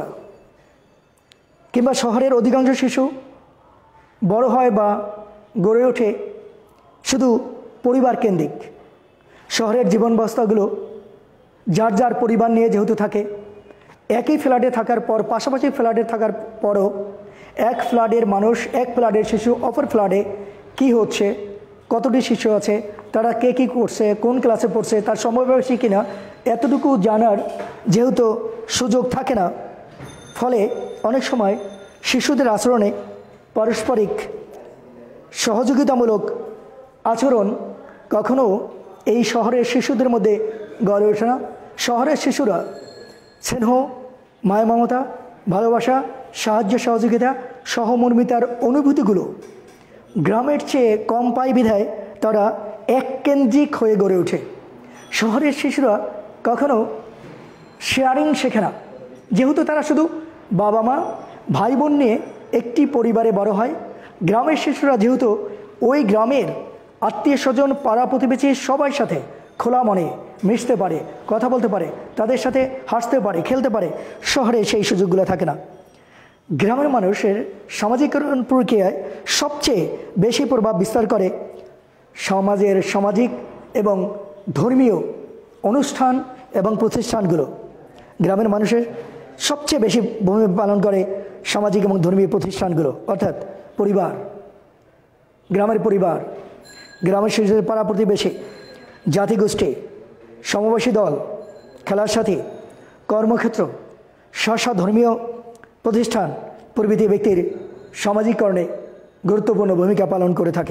কিংবা শহরের অধিকাংশ শিশু বড় হয় বা গড়ে ওঠে শুধু পরিবার কেন্দ্রিক। শহরের জীবন ব্যবস্থাগুলো যার যার পরিবার নিয়ে যেহেতু থাকে, একই ফ্ল্যাটে থাকার পর, পাশাপাশি ফ্ল্যাটে থাকার পরও এক ফ্ল্যাটের মানুষ, এক ফ্ল্যাটের শিশু অপর ফ্ল্যাটে কী হচ্ছে, কতটি শিশু আছে, তারা কে কী করছে, কোন ক্লাসে পড়ছে, তার সমবয়সী কিনা, এতটুকু জানার যেহেতু সুযোগ থাকে না, ফলে অনেক সময় শিশুদের আচরণে পারস্পরিক সহযোগিতামূলক আচরণ কখনো এই শহরের শিশুদের মধ্যে গড়ে ওঠে না। শহরের শিশুরা স্নেহ, মায়া, মমতা, ভালোবাসা, সাহায্য সহযোগিতা, সহমর্মিতার অনুভূতিগুলো গ্রামের চেয়ে কম পায় বিধায় তারা এককেন্দ্রিক হয়ে গড়ে ওঠে। শহরের শিশুরা কখনো শেয়ারিং শেখে না, যেহেতু তারা শুধু বাবা মা ভাই বোন নিয়ে একটি পরিবারে বড় হয়। গ্রামের শিশুরা যেহেতু ওই গ্রামের আত্মীয় স্বজন, পাড়া প্রতিবেশী সবার সাথে খোলা মনে মিশতে পারে, কথা বলতে পারে, তাদের সাথে হাসতে পারে, খেলতে পারে। শহরে সেই সুযোগগুলো থাকে না। গ্রামের মানুষের সামাজিকীকরণ প্রক্রিয়ায় সবচেয়ে বেশি প্রভাব বিস্তার করে সমাজের সামাজিক এবং ধর্মীয় অনুষ্ঠান এবং প্রতিষ্ঠানগুলো। গ্রামের মানুষের সবচেয়ে বেশি ভূমিকা পালন করে সামাজিক এবং ধর্মীয় প্রতিষ্ঠানগুলো, অর্থাৎ পরিবার, গ্রামের পরিবার, গ্রামের শিশুদের পাড়া প্রতিবেশী, জাতিগোষ্ঠী, সমবয়সী দল, খেলার সাথী, কর্মক্ষেত্র, স্ব ধর্মীয় প্রতিষ্ঠান প্রভৃতি ব্যক্তির সামাজিককরণে গুরুত্বপূর্ণ ভূমিকা পালন করে থাকে।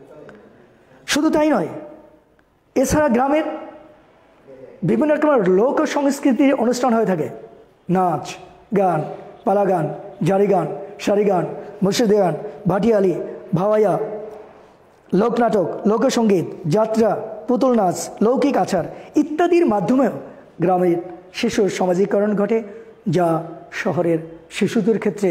শুধু তাই নয়, এছাড়া গ্রামের বিভিন্ন রকমের লোক সংস্কৃতির অনুষ্ঠান হয়ে থাকে। নাচ, গান, পালা গান, জারি গান, সারি গান, মুর্শিদি গান, ভাটিয়ালি, ভাওয়াইয়া, লোকনাটক, লোকসঙ্গীত, যাত্রা, পুতুল নাচ, লৌকিক আচার ইত্যাদির মাধ্যমেও গ্রামের শিশুর সামাজিকীকরণ ঘটে, যা শহরের শিশুদের ক্ষেত্রে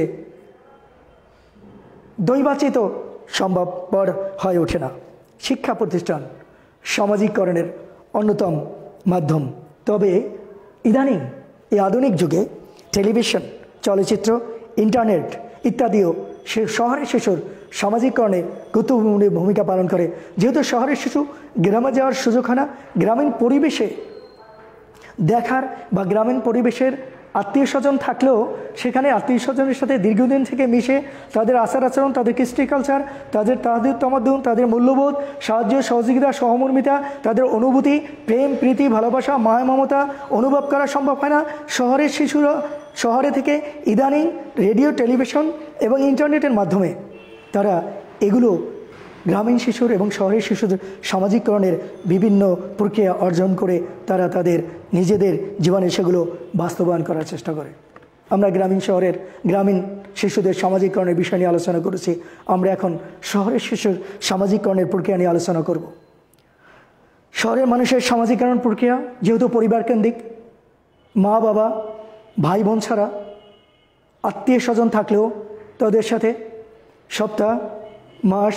দৈবাচিত সম্ভবপর হয়ে ওঠে না। শিক্ষা প্রতিষ্ঠান সামাজিককরণের অন্যতম মাধ্যম, তবে ইদানিং এই আধুনিক যুগে টেলিভিশন, চলচ্চিত্র, ইন্টারনেট ইত্যাদিও সে শহরের শিশুর সামাজিককরণে গুরুত্বপূর্ণ ভূমিকা পালন করে। যেহেতু শহরের শিশু গ্রামে যাওয়ার সুযোগ হয় না, গ্রামীণ পরিবেশে দেখার বা গ্রামীণ পরিবেশের আত্মীয় স্বজন থাকলেও সেখানে আত্মীয় স্বজনের সাথে দীর্ঘদিন থেকে মিশে তাদের আচার আচরণ, তাদের কৃষ্টি কালচার, তাদের তাদের তমাদ্দুন, তাদের মূল্যবোধ, সাহায্য সহযোগিতা, সহমর্মিতা, তাদের অনুভূতি, প্রেম, প্রীতি, ভালোবাসা, মায়া মমতা অনুভব করা সম্ভব হয় না। শহরের শিশুরা শহরে থেকে ইদানিং রেডিও, টেলিভিশন এবং ইন্টারনেটের মাধ্যমে তারা এগুলো গ্রামীণ শিশুর এবং শহরের শিশুদের সামাজিককরণের বিভিন্ন প্রক্রিয়া অর্জন করে তারা তাদের নিজেদের জীবনে সেগুলো বাস্তবায়ন করার চেষ্টা করে। আমরা গ্রামীণ শহরের গ্রামীণ শিশুদের সামাজিককরণের বিষয় নিয়ে আলোচনা করেছি। আমরা এখন শহরের শিশুর সামাজিককরণের প্রক্রিয়া নিয়ে আলোচনা করব। শহরের মানুষের সামাজিককরণ প্রক্রিয়া যেহেতু পরিবার কেন্দ্রিক, মা বাবা ভাই বোন ছাড়া আত্মীয় স্বজন থাকলেও তাদের সাথে সপ্তাহ মাস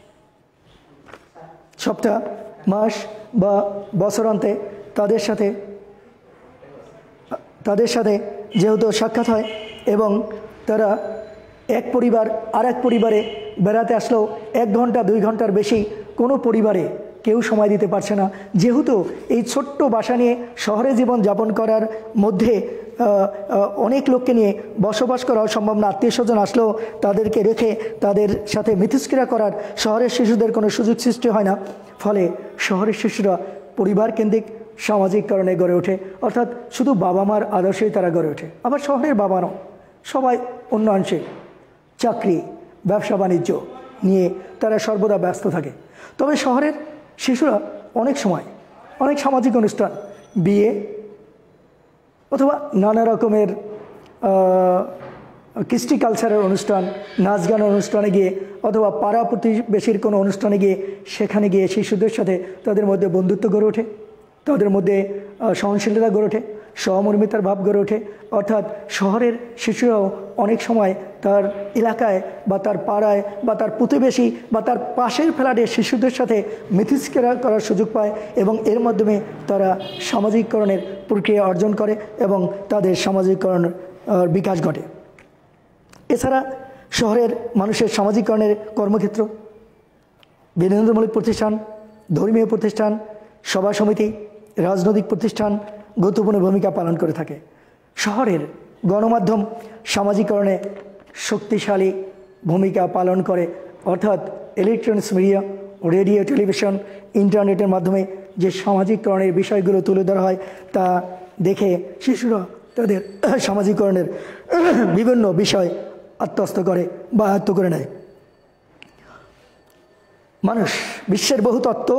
সপ্তাহ মাস বা বছরান্তে তাদের সাথে তাদের সাথে যেহেতু সাক্ষাৎ হয় এবং তারা এক পরিবার আর এক পরিবারে বেড়াতে আসলেও এক ঘন্টা দুই ঘন্টার বেশি কোনো পরিবারে কেউ সময় দিতে পারছে না। যেহেতু এই ছোট্ট বাসা নিয়ে শহরে জীবন যাপন করার মধ্যে অনেক লোককে নিয়ে বসবাস করা সম্ভব না, আত্মীয় স্বজন আসলেও তাদেরকে রেখে তাদের সাথে মিথস্ক্রিয়া করার শহরের শিশুদের কোনো সুযোগ সৃষ্টি হয় না। ফলে শহরের শিশুরা পরিবার কেন্দ্রিক সামাজিককরণে গড়ে ওঠে, অর্থাৎ শুধু বাবা মার আদর্শেই তারা গড়ে ওঠে। আবার শহরের বাবারাও সবাই অন্য অংশে চাকরি, ব্যবসা বাণিজ্য নিয়ে তারা সর্বদা ব্যস্ত থাকে। তবে শহরের শিশুরা অনেক সময় অনেক সামাজিক অনুষ্ঠান, বিয়ে অথবা নানা রকমের কৃষ্টি কালচারের অনুষ্ঠান, নাচ গানের অনুষ্ঠানে গিয়ে অথবা পাড়া প্রতিবেশীর কোনো অনুষ্ঠানে গিয়ে সেখানে গিয়ে শিশুদের সাথে তাদের মধ্যে বন্ধুত্ব গড়ে ওঠে, তাদের মধ্যে সহনশীলতা গড়ে ওঠে, সহমর্মিতার ভাব গড়ে ওঠে। অর্থাৎ শহরের শিশুরাও অনেক সময় তার এলাকায় বা তার পাড়ায় বা তার প্রতিবেশী বা তার পাশের ফ্ল্যাটের শিশুদের সাথে মিথস্ক্রিয়া করার সুযোগ পায় এবং এর মাধ্যমে তারা সামাজিককরণের প্রক্রিয়া অর্জন করে এবং তাদের সামাজিককরণের বিকাশ ঘটে। এছাড়া শহরের মানুষের সামাজিককরণের কর্মক্ষেত্র, বিনোদনমূলক প্রতিষ্ঠান, ধর্মীয় প্রতিষ্ঠান, সভা সমিতি, রাজনৈতিক প্রতিষ্ঠান গুরুত্বপূর্ণ ভূমিকা পালন করে থাকে। শহরের গণমাধ্যম সামাজিককরণে শক্তিশালী ভূমিকা পালন করে, অর্থাৎ ইলেকট্রনিক্স মিডিয়া, রেডিও, টেলিভিশন, ইন্টারনেটের মাধ্যমে যে সামাজিককরণের বিষয়গুলো তুলে ধরা হয় তা দেখে শিশুরা তাদের সামাজিককরণের বিভিন্ন বিষয় আত্মস্থ করে বা আয়ত্ত করে নেয়। মানুষ বিশ্বের বহু তত্ত্ব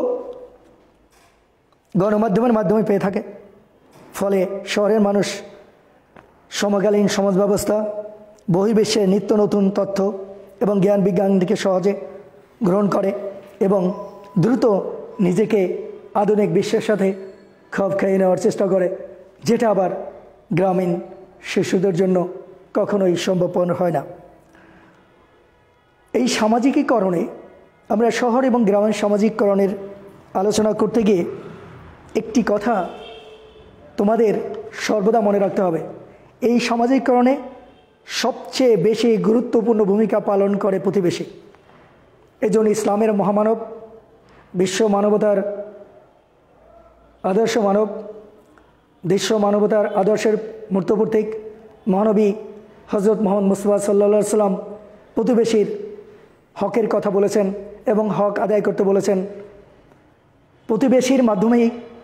গণমাধ্যমের মাধ্যমে পেয়ে থাকে। ফলে শহরের মানুষ সমকালীন সমাজ ব্যবস্থা, বহির্বিশ্বের নিত্য নতুন তথ্য এবং জ্ঞান বিজ্ঞানকে সহজে গ্রহণ করে এবং দ্রুত নিজেকে আধুনিক বিশ্বের সাথে খাপ খাইয়ে নেওয়ার চেষ্টা করে, যেটা আবার গ্রামীণ শিশুদের জন্য কখনোই সম্ভবপর হয় না। এই সামাজিকীকরণে আমরা শহর এবং গ্রামীণ সামাজিককরণের আলোচনা করতে গিয়ে একটি কথা তোমাদের সর্বদা মনে রাখতে হবে। এই সামাজিককরণে সবচেয়ে বেশি গুরুত্বপূর্ণ ভূমিকা পালন করে প্রতিবেশী। এজন্য ইসলামের মহামানব, বিশ্ব মানবতার আদর্শ মানব, বিশ্ব মানবতার আদর্শের মূর্ত প্রতীক মহানবী হজরত মোহাম্মদ মুস্তাফা সাল্লাল্লাহু সাল্লাম প্রতিবেশীর হকের কথা বলেছেন এবং হক আদায় করতে বলেছেন। প্রতিবেশীর মাধ্যমেই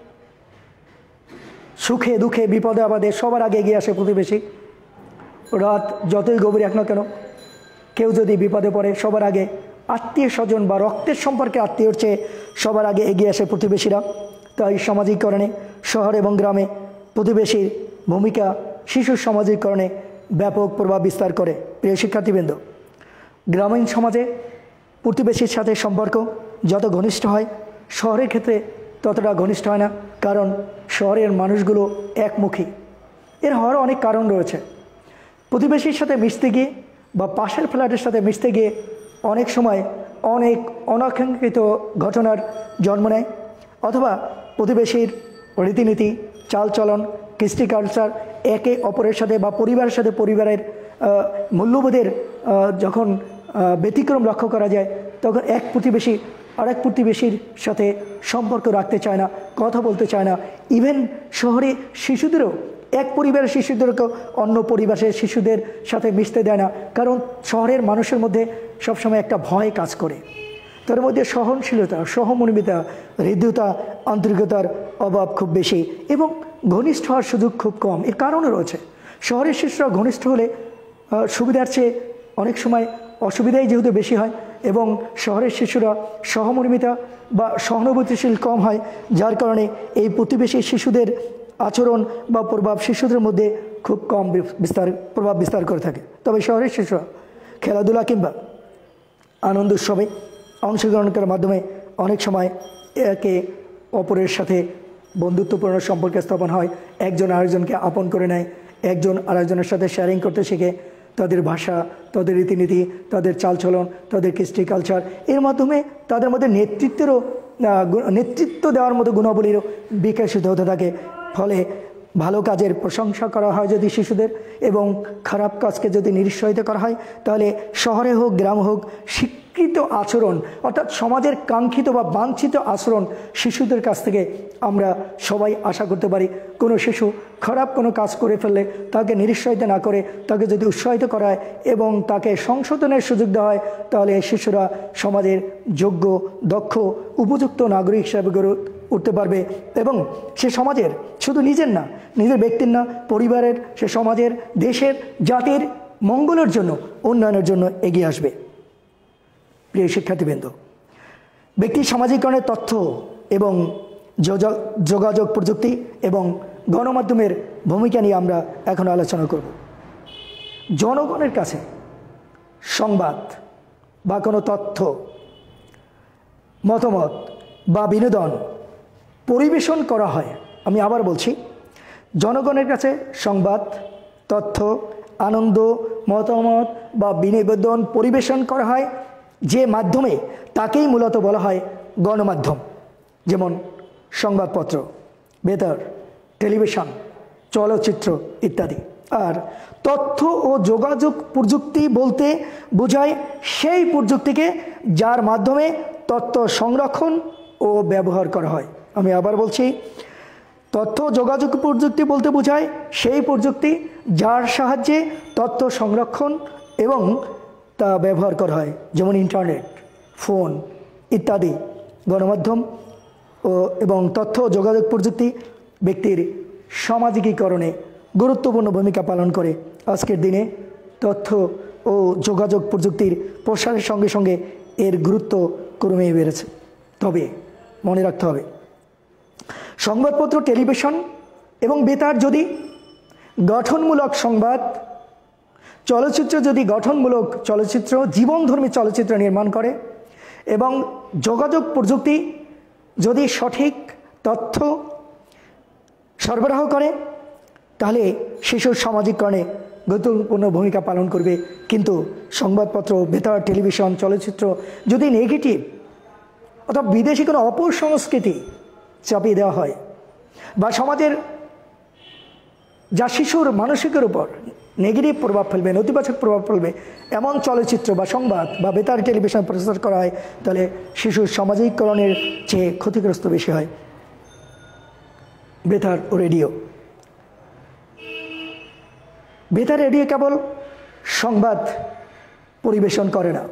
সুখে দুঃখে বিপদে আপদে সবার আগে এগিয়ে আসে প্রতিবেশী। রাত যতই গভীর হোক না কেন, কেউ যদি বিপদে পড়ে সবার আগে আত্মীয় স্বজন বা রক্তের সম্পর্কে আত্মীয়র চেয়ে সবার আগে এগিয়ে আসে প্রতিবেশীরা। তাই সামাজিককরণে শহর এবং গ্রামে প্রতিবেশীর ভূমিকা শিশুর সামাজিককরণে ব্যাপক প্রভাব বিস্তার করে। প্রিয় শিক্ষার্থীবৃন্দ, গ্রামীণ সমাজে প্রতিবেশীর সাথে সম্পর্ক যত ঘনিষ্ঠ হয় শহরের ক্ষেত্রে ততটা ঘনিষ্ঠ হয় না, কারণ শহরের মানুষগুলো একমুখী, এর হওয়ার অনেক কারণ রয়েছে। প্রতিবেশীর সাথে মিশতে গিয়ে বা পাশের ফ্ল্যাটের সাথে মিশতে গিয়ে অনেক সময় অনেক অনাকাঙ্ক্ষিত ঘটনার জন্ম নেয়, অথবা প্রতিবেশীর রীতিনীতি, চালচলন, কৃষ্টি কালচার একে অপরের সাথে বা পরিবারের সাথে পরিবারের মূল্যবোধের যখন ব্যতিক্রম লক্ষ্য করা যায়, তখন এক প্রতিবেশী আরেক প্রতিবেশীর সাথে সম্পর্ক রাখতে চায় না, কথা বলতে চায় না। ইভেন শহরে শিশুদেরও এক পরিবারের শিশুদেরকেও অন্য পরিবারের শিশুদের সাথে মিশতে দেয় না, কারণ শহরের মানুষের মধ্যে সবসময় একটা ভয় কাজ করে। তার মধ্যে সহনশীলতা, সহমর্মিতা, হৃদ্যতা, আন্তরিকতার অভাব খুব বেশি এবং ঘনিষ্ঠ হওয়ার সুযোগ খুব কম। এর কারণও রয়েছে। শহরের শিশুরা ঘনিষ্ঠ হলে সুবিধার চেয়ে অনেক সময় অসুবিধাই যেহেতু বেশি হয়, এবং শহরের শিশুরা সহমর্মিতা বা সহানুভূতিশীল কম হয়, যার কারণে এই প্রতিবেশী শিশুদের আচরণ বা প্রভাব শিশুদের মধ্যে খুব কম বিস্তার প্রভাব বিস্তার করে থাকে। তবে শহরের শিশুরা খেলাধুলা কিংবা আনন্দ উৎসবে অংশগ্রহণ করার মাধ্যমে অনেক সময় একে অপরের সাথে বন্ধুত্বপূর্ণ সম্পর্ক স্থাপন হয়, একজন আরেকজনকে আপন করে নেয়, একজন আরেকজনের সাথে শেয়ারিং করতে শেখে তাদের ভাষা, তাদের রীতিনীতি, তাদের চালচলন, তাদের কৃষ্টি কালচার। এর মাধ্যমে তাদের মধ্যে নেতৃত্বেরও নেতৃত্ব দেওয়ার মতো গুণাবলীরও বিকশিত হতে থাকে। ফলে ভালো কাজের প্রশংসা করা হয় যদি শিশুদের, এবং খারাপ কাজকে যদি নিরুৎসাহিত করা হয়, তাহলে শহরে হোক গ্রাম হোক স্বীকৃত আচরণ অর্থাৎ সমাজের কাঙ্ক্ষিত বা বাঞ্ছিত আচরণ শিশুদের কাছ থেকে আমরা সবাই আশা করতে পারি। কোনো শিশু খারাপ কোনো কাজ করে ফেললে তাকে নিরুৎসাহিত না করে তাকে যদি উৎসাহিত করা হয় এবং তাকে সংশোধনের সুযোগ দেওয়া হয়, তাহলে শিশুরা সমাজের যোগ্য, দক্ষ, উপযুক্ত নাগরিক হিসাবে গড়ে উঠতে পারবে এবং সে সমাজের, শুধু নিজের না, নিজের ব্যক্তির না, পরিবারের, সে সমাজের, দেশের, জাতির মঙ্গলের জন্য, উন্নয়নের জন্য এগিয়ে আসবে। প্রিয় শিক্ষার্থীবৃন্দ, ব্যক্তি সামাজিকরণের তথ্য এবং যোগাযোগ প্রযুক্তি এবং গণমাধ্যমের ভূমিকা নিয়ে আমরা এখন আলোচনা করব। জনগণের কাছে সংবাদ বা কোনো তথ্য, মতামত বা বিনোদন পরিবেশন করা হয়। আমি আবার বলছি, জনগণের কাছে সংবাদ, তথ্য, আনন্দ, মতামত বা বিনোদন পরিবেশন করা হয় যে মাধ্যমে, তাকেই মূলত বলা হয় গণমাধ্যম। যেমন সংবাদপত্র, বেতার, টেলিভিশন, চলচ্চিত্র ইত্যাদি। আর তথ্য ও যোগাযোগ প্রযুক্তি বলতে বোঝায় সেই প্রযুক্তিকে যার মাধ্যমে তথ্য সংরক্ষণ ও ব্যবহার করা হয়। আমি আবার বলছি, তথ্য যোগাযোগ প্রযুক্তি বলতে বোঝায় সেই প্রযুক্তি যার সাহায্যে তথ্য সংরক্ষণ এবং তা ব্যবহার করা হয়, যেমন ইন্টারনেট, ফোন ইত্যাদি। গণমাধ্যম ও এবং তথ্য যোগাযোগ প্রযুক্তি ব্যক্তির সামাজিকীকরণে গুরুত্বপূর্ণ ভূমিকা পালন করে। আজকের দিনে তথ্য ও যোগাযোগ প্রযুক্তির প্রসারের সঙ্গে সঙ্গে এর গুরুত্ব ক্রমেই বেড়েছে। তবে মনে রাখতে হবে, সংবাদপত্র, টেলিভিশন এবং বেতার যদি গঠনমূলক সংবাদ, চলচ্চিত্র যদি গঠনমূলক চলচ্চিত্র, জীবনধর্মী চলচ্চিত্র নির্মাণ করে এবং যোগাযোগ প্রযুক্তি যদি সঠিক তথ্য সরবরাহ করে, তাহলে শিশুর সামাজিকরণে গুরুত্বপূর্ণ ভূমিকা পালন করবে। কিন্তু সংবাদপত্র, বেতার, টেলিভিশন, চলচ্চিত্র যদি নেগেটিভ অথবা বিদেশি কোনো অপসংস্কৃতি চাপিয়ে দেওয়া হয় বা সমাজের যা শিশুর মানসিকের উপর নেগেটিভ প্রভাব ফেলবে, নেতিবাচক প্রভাব ফেলবে, এমন চলচ্চিত্র বা সংবাদ বা বেতার, টেলিভিশন প্রচার করা হয়, তাহলে শিশুর সামাজিকরণের চেয়ে ক্ষতিগ্রস্ত বেশি হয়। বেতার ও রেডিও, বেতার রেডিও কেবল সংবাদ পরিবেশন করে না,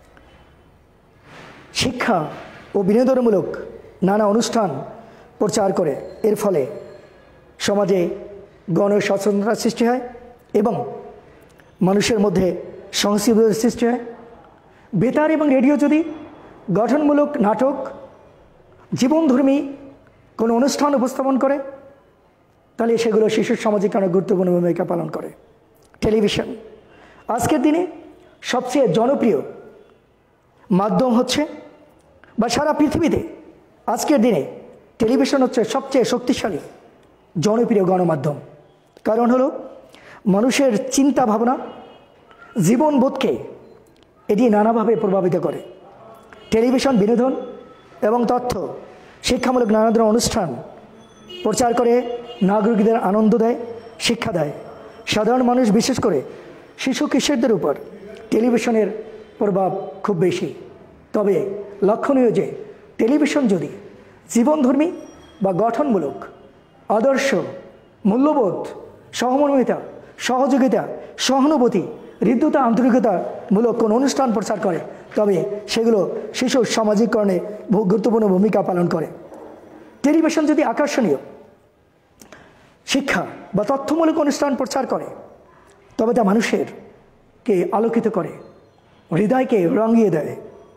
শিক্ষা ও বিনোদনমূলক নানা অনুষ্ঠান প্রচার করে। এর ফলে সমাজে গণসচেতনতার সৃষ্টি হয় এবং মানুষের মধ্যে সংস্কৃতির সৃষ্টি হয়। বেতার এবং রেডিও যদি গঠনমূলক নাটক, জীবনধর্মী কোনো অনুষ্ঠান উপস্থাপন করে, তাহলে সেগুলো শিশুর সামাজিকরণে গুরুত্বপূর্ণ ভূমিকা পালন করে। টেলিভিশন আজকের দিনে সবচেয়ে জনপ্রিয় মাধ্যম হচ্ছে, বা সারা পৃথিবীতে আজকের দিনে টেলিভিশন হচ্ছে সবচেয়ে শক্তিশালী জনপ্রিয় গণমাধ্যম। কারণ হলো মানুষের চিন্তা ভাবনা, জীবনবোধকে এটি নানাভাবে প্রভাবিত করে। টেলিভিশন বিনোদন এবং তথ্য, শিক্ষামূলক নানা ধরনের অনুষ্ঠান প্রচার করে, নাগরিকদের আনন্দ দেয়, শিক্ষা দেয়। সাধারণ মানুষ, বিশেষ করে শিশু কিশোরদের উপর টেলিভিশনের প্রভাব খুব বেশি। তবে লক্ষণীয় যে টেলিভিশন যদি জীবনধর্মী বা গঠনমূলক আদর্শ, মূল্যবোধ, সহমর্মিতা, সহযোগিতা, সহানুভূতি, হৃদ্যতা, আন্তরিকতামূলক কোনো অনুষ্ঠান প্রচার করে, তবে সেগুলো শিশুর সামাজিককরণে গুরুত্বপূর্ণ ভূমিকা পালন করে। টেলিভিশন যদি আকর্ষণীয় শিক্ষা বা তথ্যমূলক অনুষ্ঠান প্রচার করে, তবে তা মানুষের কে আলোকিত করে, হৃদয়কে রঙিয়ে দেয়।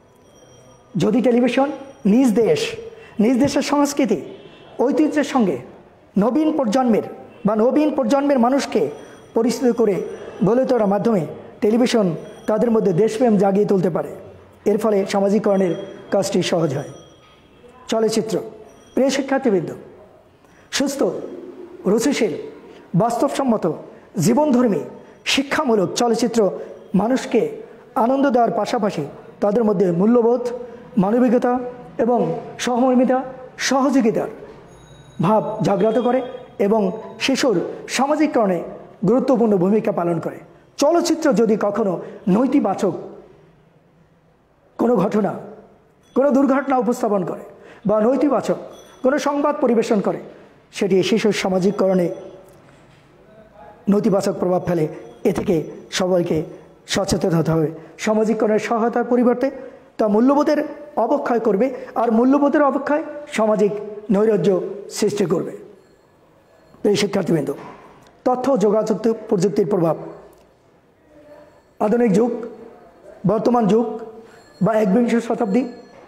যদি টেলিভিশন নিজ দেশ, নিজ দেশের সংস্কৃতি, ঐতিহ্যের সঙ্গে নবীন প্রজন্মের বা নবীন প্রজন্মের মানুষকে পরিচিত করে গড়ে তোলার মাধ্যমে টেলিভিশন তাদের মধ্যে দেশপ্রেম জাগিয়ে তুলতে পারে। এর ফলে সামাজিককরণের কাজটি সহজ হয়। চলচ্চিত্র, প্রিয় শিক্ষার্থীবৃন্দ, সুস্থ, রুচিশীল, বাস্তবসম্মত, জীবনধর্মী, শিক্ষামূলক চলচ্চিত্র মানুষকে আনন্দ দেওয়ার পাশাপাশি তাদের মধ্যে মূল্যবোধ, মানবিকতা এবং সহমর্মিতা, সহযোগিতার ভাব জাগ্রত করে এবং শিশুর সামাজিককরণে গুরুত্বপূর্ণ ভূমিকা পালন করে। চলচ্চিত্র যদি কখনো নৈতিবাচক কোনো ঘটনা, কোনো দুর্ঘটনা উপস্থাপন করে বা নৈতিবাচক কোনো সংবাদ পরিবেশন করে, সেটি শিশুর সামাজিককরণে নৈতিবাচক প্রভাব ফেলে। এ থেকে সবাইকে সচেতন হতে হবে। সামাজিককরণের সহায়তার পরিবর্তে তা মূল্যবোধের অবক্ষয় করবে, আর মূল্যবোধের অবক্ষয় সামাজিক নৈরাজ্য সৃষ্টি করবে। এই শিক্ষার্থীবৃন্দ, তথ্য ও যোগাযোগ প্রযুক্তির প্রভাব। আধুনিক যুগ, বর্তমান যুগ বা একবিংশ শতাব্দী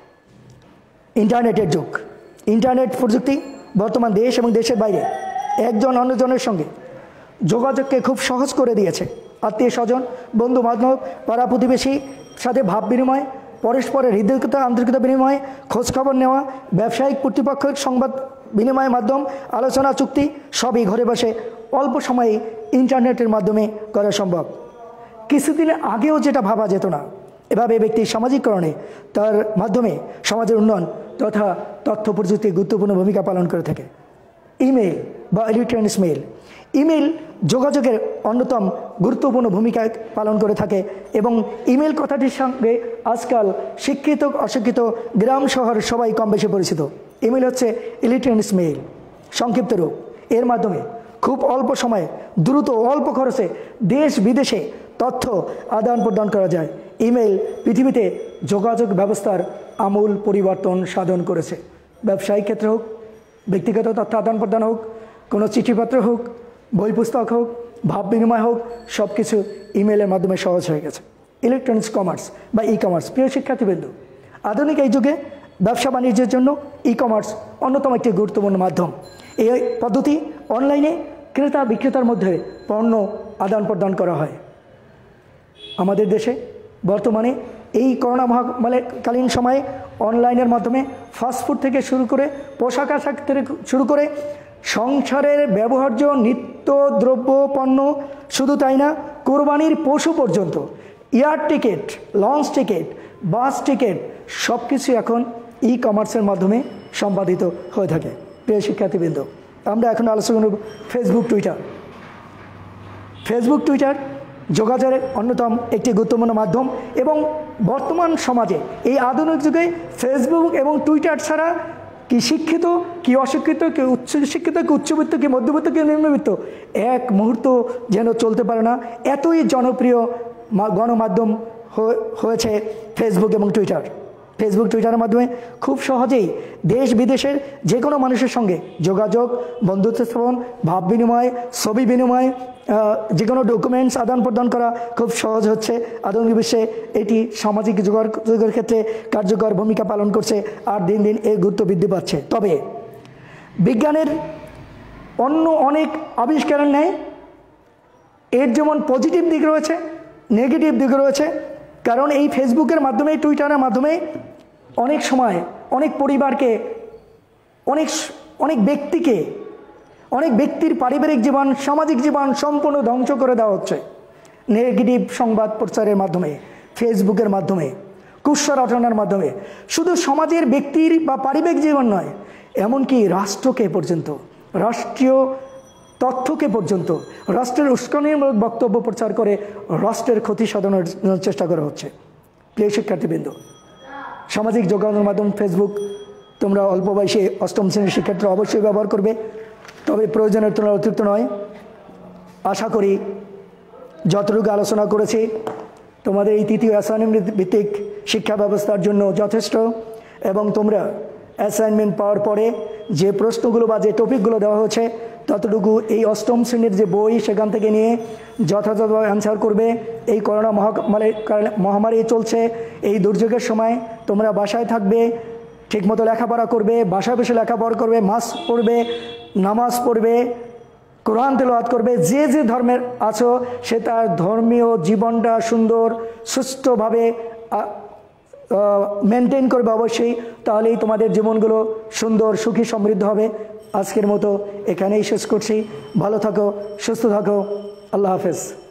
ইন্টারনেটের যুগ। ইন্টারনেট প্রযুক্তি বর্তমান দেশ এবং দেশের বাইরে একজন অন্যজনের সঙ্গে যোগাযোগকে খুব সহজ করে দিয়েছে। আত্মীয় স্বজন, বন্ধু বান্ধব, পাড়া প্রতিবেশীর সাথে ভাব বিনিময়, পরস্পরের হৃদয়তা, আন্তরিকতা বিনিময়, খোঁজখবর নেওয়া, ব্যবসায়িক কর্তৃপক্ষের সংবাদ বিনিময়ের মাধ্যম, আলোচনা, চুক্তি সবই ঘরে বসে অল্প সময়ে ইন্টারনেটের মাধ্যমে করা সম্ভব। কিছুদিন আগেও যেটা ভাবা যেত না, এভাবে ব্যক্তির সামাজিককরণে তার মাধ্যমে সমাজের উন্নয়ন তথা তথ্য প্রযুক্তি গুরুত্বপূর্ণ ভূমিকা পালন করে থাকে। ইমেল বা ইলেকট্রনিক্স মেইল, ইমেল যোগাযোগের অন্যতম গুরুত্বপূর্ণ ভূমিকা পালন করে থাকে এবং ইমেল কথাটির সঙ্গে আজকাল শিক্ষিত অশিক্ষিত গ্রাম শহর সবাই কম বেশি পরিচিত। ইমেল হচ্ছে ইলেকট্রনিক্স মেইল সংক্ষিপ্ত রূপ। এর মাধ্যমে খুব অল্প সময়ে দ্রুত অল্প খরচে দেশ বিদেশে তথ্য আদান প্রদান করা যায়। ইমেল পৃথিবীতে যোগাযোগ ব্যবস্থার আমূল পরিবর্তন সাধন করেছে। ব্যবসায়িক ক্ষেত্রে হোক, ব্যক্তিগত তথ্য আদান প্রদান হোক, কোনো চিঠিপত্র হোক, বই পুস্তক হোক, ভাব বিনিময় হোক, সব কিছু ইমেলের মাধ্যমে সহজ হয়ে গেছে। ইলেকট্রনিক্স কমার্স বা ই কমার্স। প্রিয় শিক্ষার্থীবৃন্দ, আধুনিক এই যুগে ব্যবসা বাণিজ্যের জন্য ই কমার্স অন্যতম একটি গুরুত্বপূর্ণ মাধ্যম। এই পদ্ধতি অনলাইনে ক্রেতা বিক্রেতার মধ্যে পণ্য আদান প্রদান করা হয়। আমাদের দেশে বর্তমানে এই করোনা মহামারীকালীন সময়ে অনলাইনের মাধ্যমে ফাস্টফুড থেকে শুরু করে পোশাক আশাক থেকে শুরু করে সংসারের ব্যবহার্য নিত্য দ্রব্য পণ্য, শুধু তাই না, কোরবানির পশু পর্যন্ত, air ticket, launch ticket, bus ticket সব কিছু এখন ই কমার্সের মাধ্যমে সম্পাদিত হয়ে থাকে। প্রিয় শিক্ষার্থীবৃন্দ, আমরা এখন আলোচনা করব ফেসবুক, টুইটার। ফেসবুক, টুইটার যোগাযোগের অন্যতম একটি গুরুত্বপূর্ণ মাধ্যম এবং বর্তমান সমাজে এই আধুনিক যুগে ফেসবুক এবং টুইটার ছাড়া কি শিক্ষিত, কি অশিক্ষিত, কি উচ্চ শিক্ষিত, কি উচ্চবিত্ত, কি মধ্যবিত্ত, কি নিম্নবিত্ত এক মুহূর্ত যেন চলতে পারে না। এতই জনপ্রিয় গণমাধ্যম হয়েছে ফেসবুক এবং টুইটার। ফেসবুক, টুইটারের মাধ্যমে খুব সহজেই দেশ বিদেশের যে কোনো মানুষের সঙ্গে যোগাযোগ, বন্ধুত্ব স্থাপন, ভাব বিনিময়, ছবি বিনিময়, যে কোনো ডকুমেন্টস আদান প্রদান করা খুব সহজ হচ্ছে। আধুনিক বিশ্বে এটি সামাজিক যোগাযোগের ক্ষেত্রে কার্যকর ভূমিকা পালন করছে আর দিন দিন এর গুরুত্ব বৃদ্ধি পাচ্ছে। তবে বিজ্ঞানের অন্য অনেক আবিষ্কারের ন্যায় এর যেমন পজিটিভ দিক রয়েছে, নেগেটিভ দিক রয়েছে। কারণ এই ফেসবুকের মাধ্যমে, টুইটারের মাধ্যমে অনেক সময় অনেক পরিবারকে, অনেক অনেক ব্যক্তিকে অনেক ব্যক্তির পারিবারিক জীবন, সামাজিক জীবন সম্পূর্ণ ধ্বংস করে দেওয়া হচ্ছে নেগেটিভ সংবাদ প্রচারের মাধ্যমে, ফেসবুকের মাধ্যমে, কুৎসা রটনার মাধ্যমে। শুধু সমাজের ব্যক্তির বা পারিবারিক জীবন নয়, এমনকি রাষ্ট্রকে পর্যন্ত, রাষ্ট্রীয় তথ্যকে পর্যন্ত রাষ্ট্রের উস্কানিমূলক বক্তব্য প্রচার করে রাষ্ট্রের ক্ষতি সাধনের চেষ্টা করা হচ্ছে। প্রিয় শিক্ষার্থীবৃন্দ, সামাজিক যোগাযোগ মাধ্যম ফেসবুক তোমরা অল্প বয়সে অষ্টম শ্রেণীর শিক্ষার্থীরা অবশ্যই ব্যবহার করবে, তবে প্রয়োজনের তুলনায় অতিরিক্ত নয়। আশা করি যতটুকু আলোচনা করেছি তোমাদের এই তৃতীয় অ্যাসাইনমেন্ট ভিত্তিক শিক্ষা ব্যবস্থার জন্য যথেষ্ট, এবং তোমরা অ্যাসাইনমেন্ট পাওয়ার পরে যে প্রশ্নগুলো বা যে টপিকগুলো দেওয়া হয়েছে ততটুকু এই অষ্টম শ্রেণীর যে বই সেখান থেকে নিয়ে যথাযথভাবে অ্যান্সার করবে। এই করোনা মহামারী মহামারী চলছে, এই দুর্যোগের সময় তোমরা বাসায় থাকবে, ঠিকমতো লেখাপড়া করবে, বাসায় বসে লেখাপড়া করবে, মাস্ক পরবে, নামাজ পড়বে, কোরআন তেলাওয়াত করবে। যে যে ধর্মের আছো সে তার ধর্মীয় জীবনটা সুন্দর সুস্থভাবে মেনটেন করবে অবশ্যই, তাহলেই তোমাদের জীবনগুলো সুন্দর, সুখী, সমৃদ্ধ হবে। আজকের মতো এখানেই শেষ করছি। ভালো থাকো, সুস্থ থাকো, আল্লাহ হাফেজ।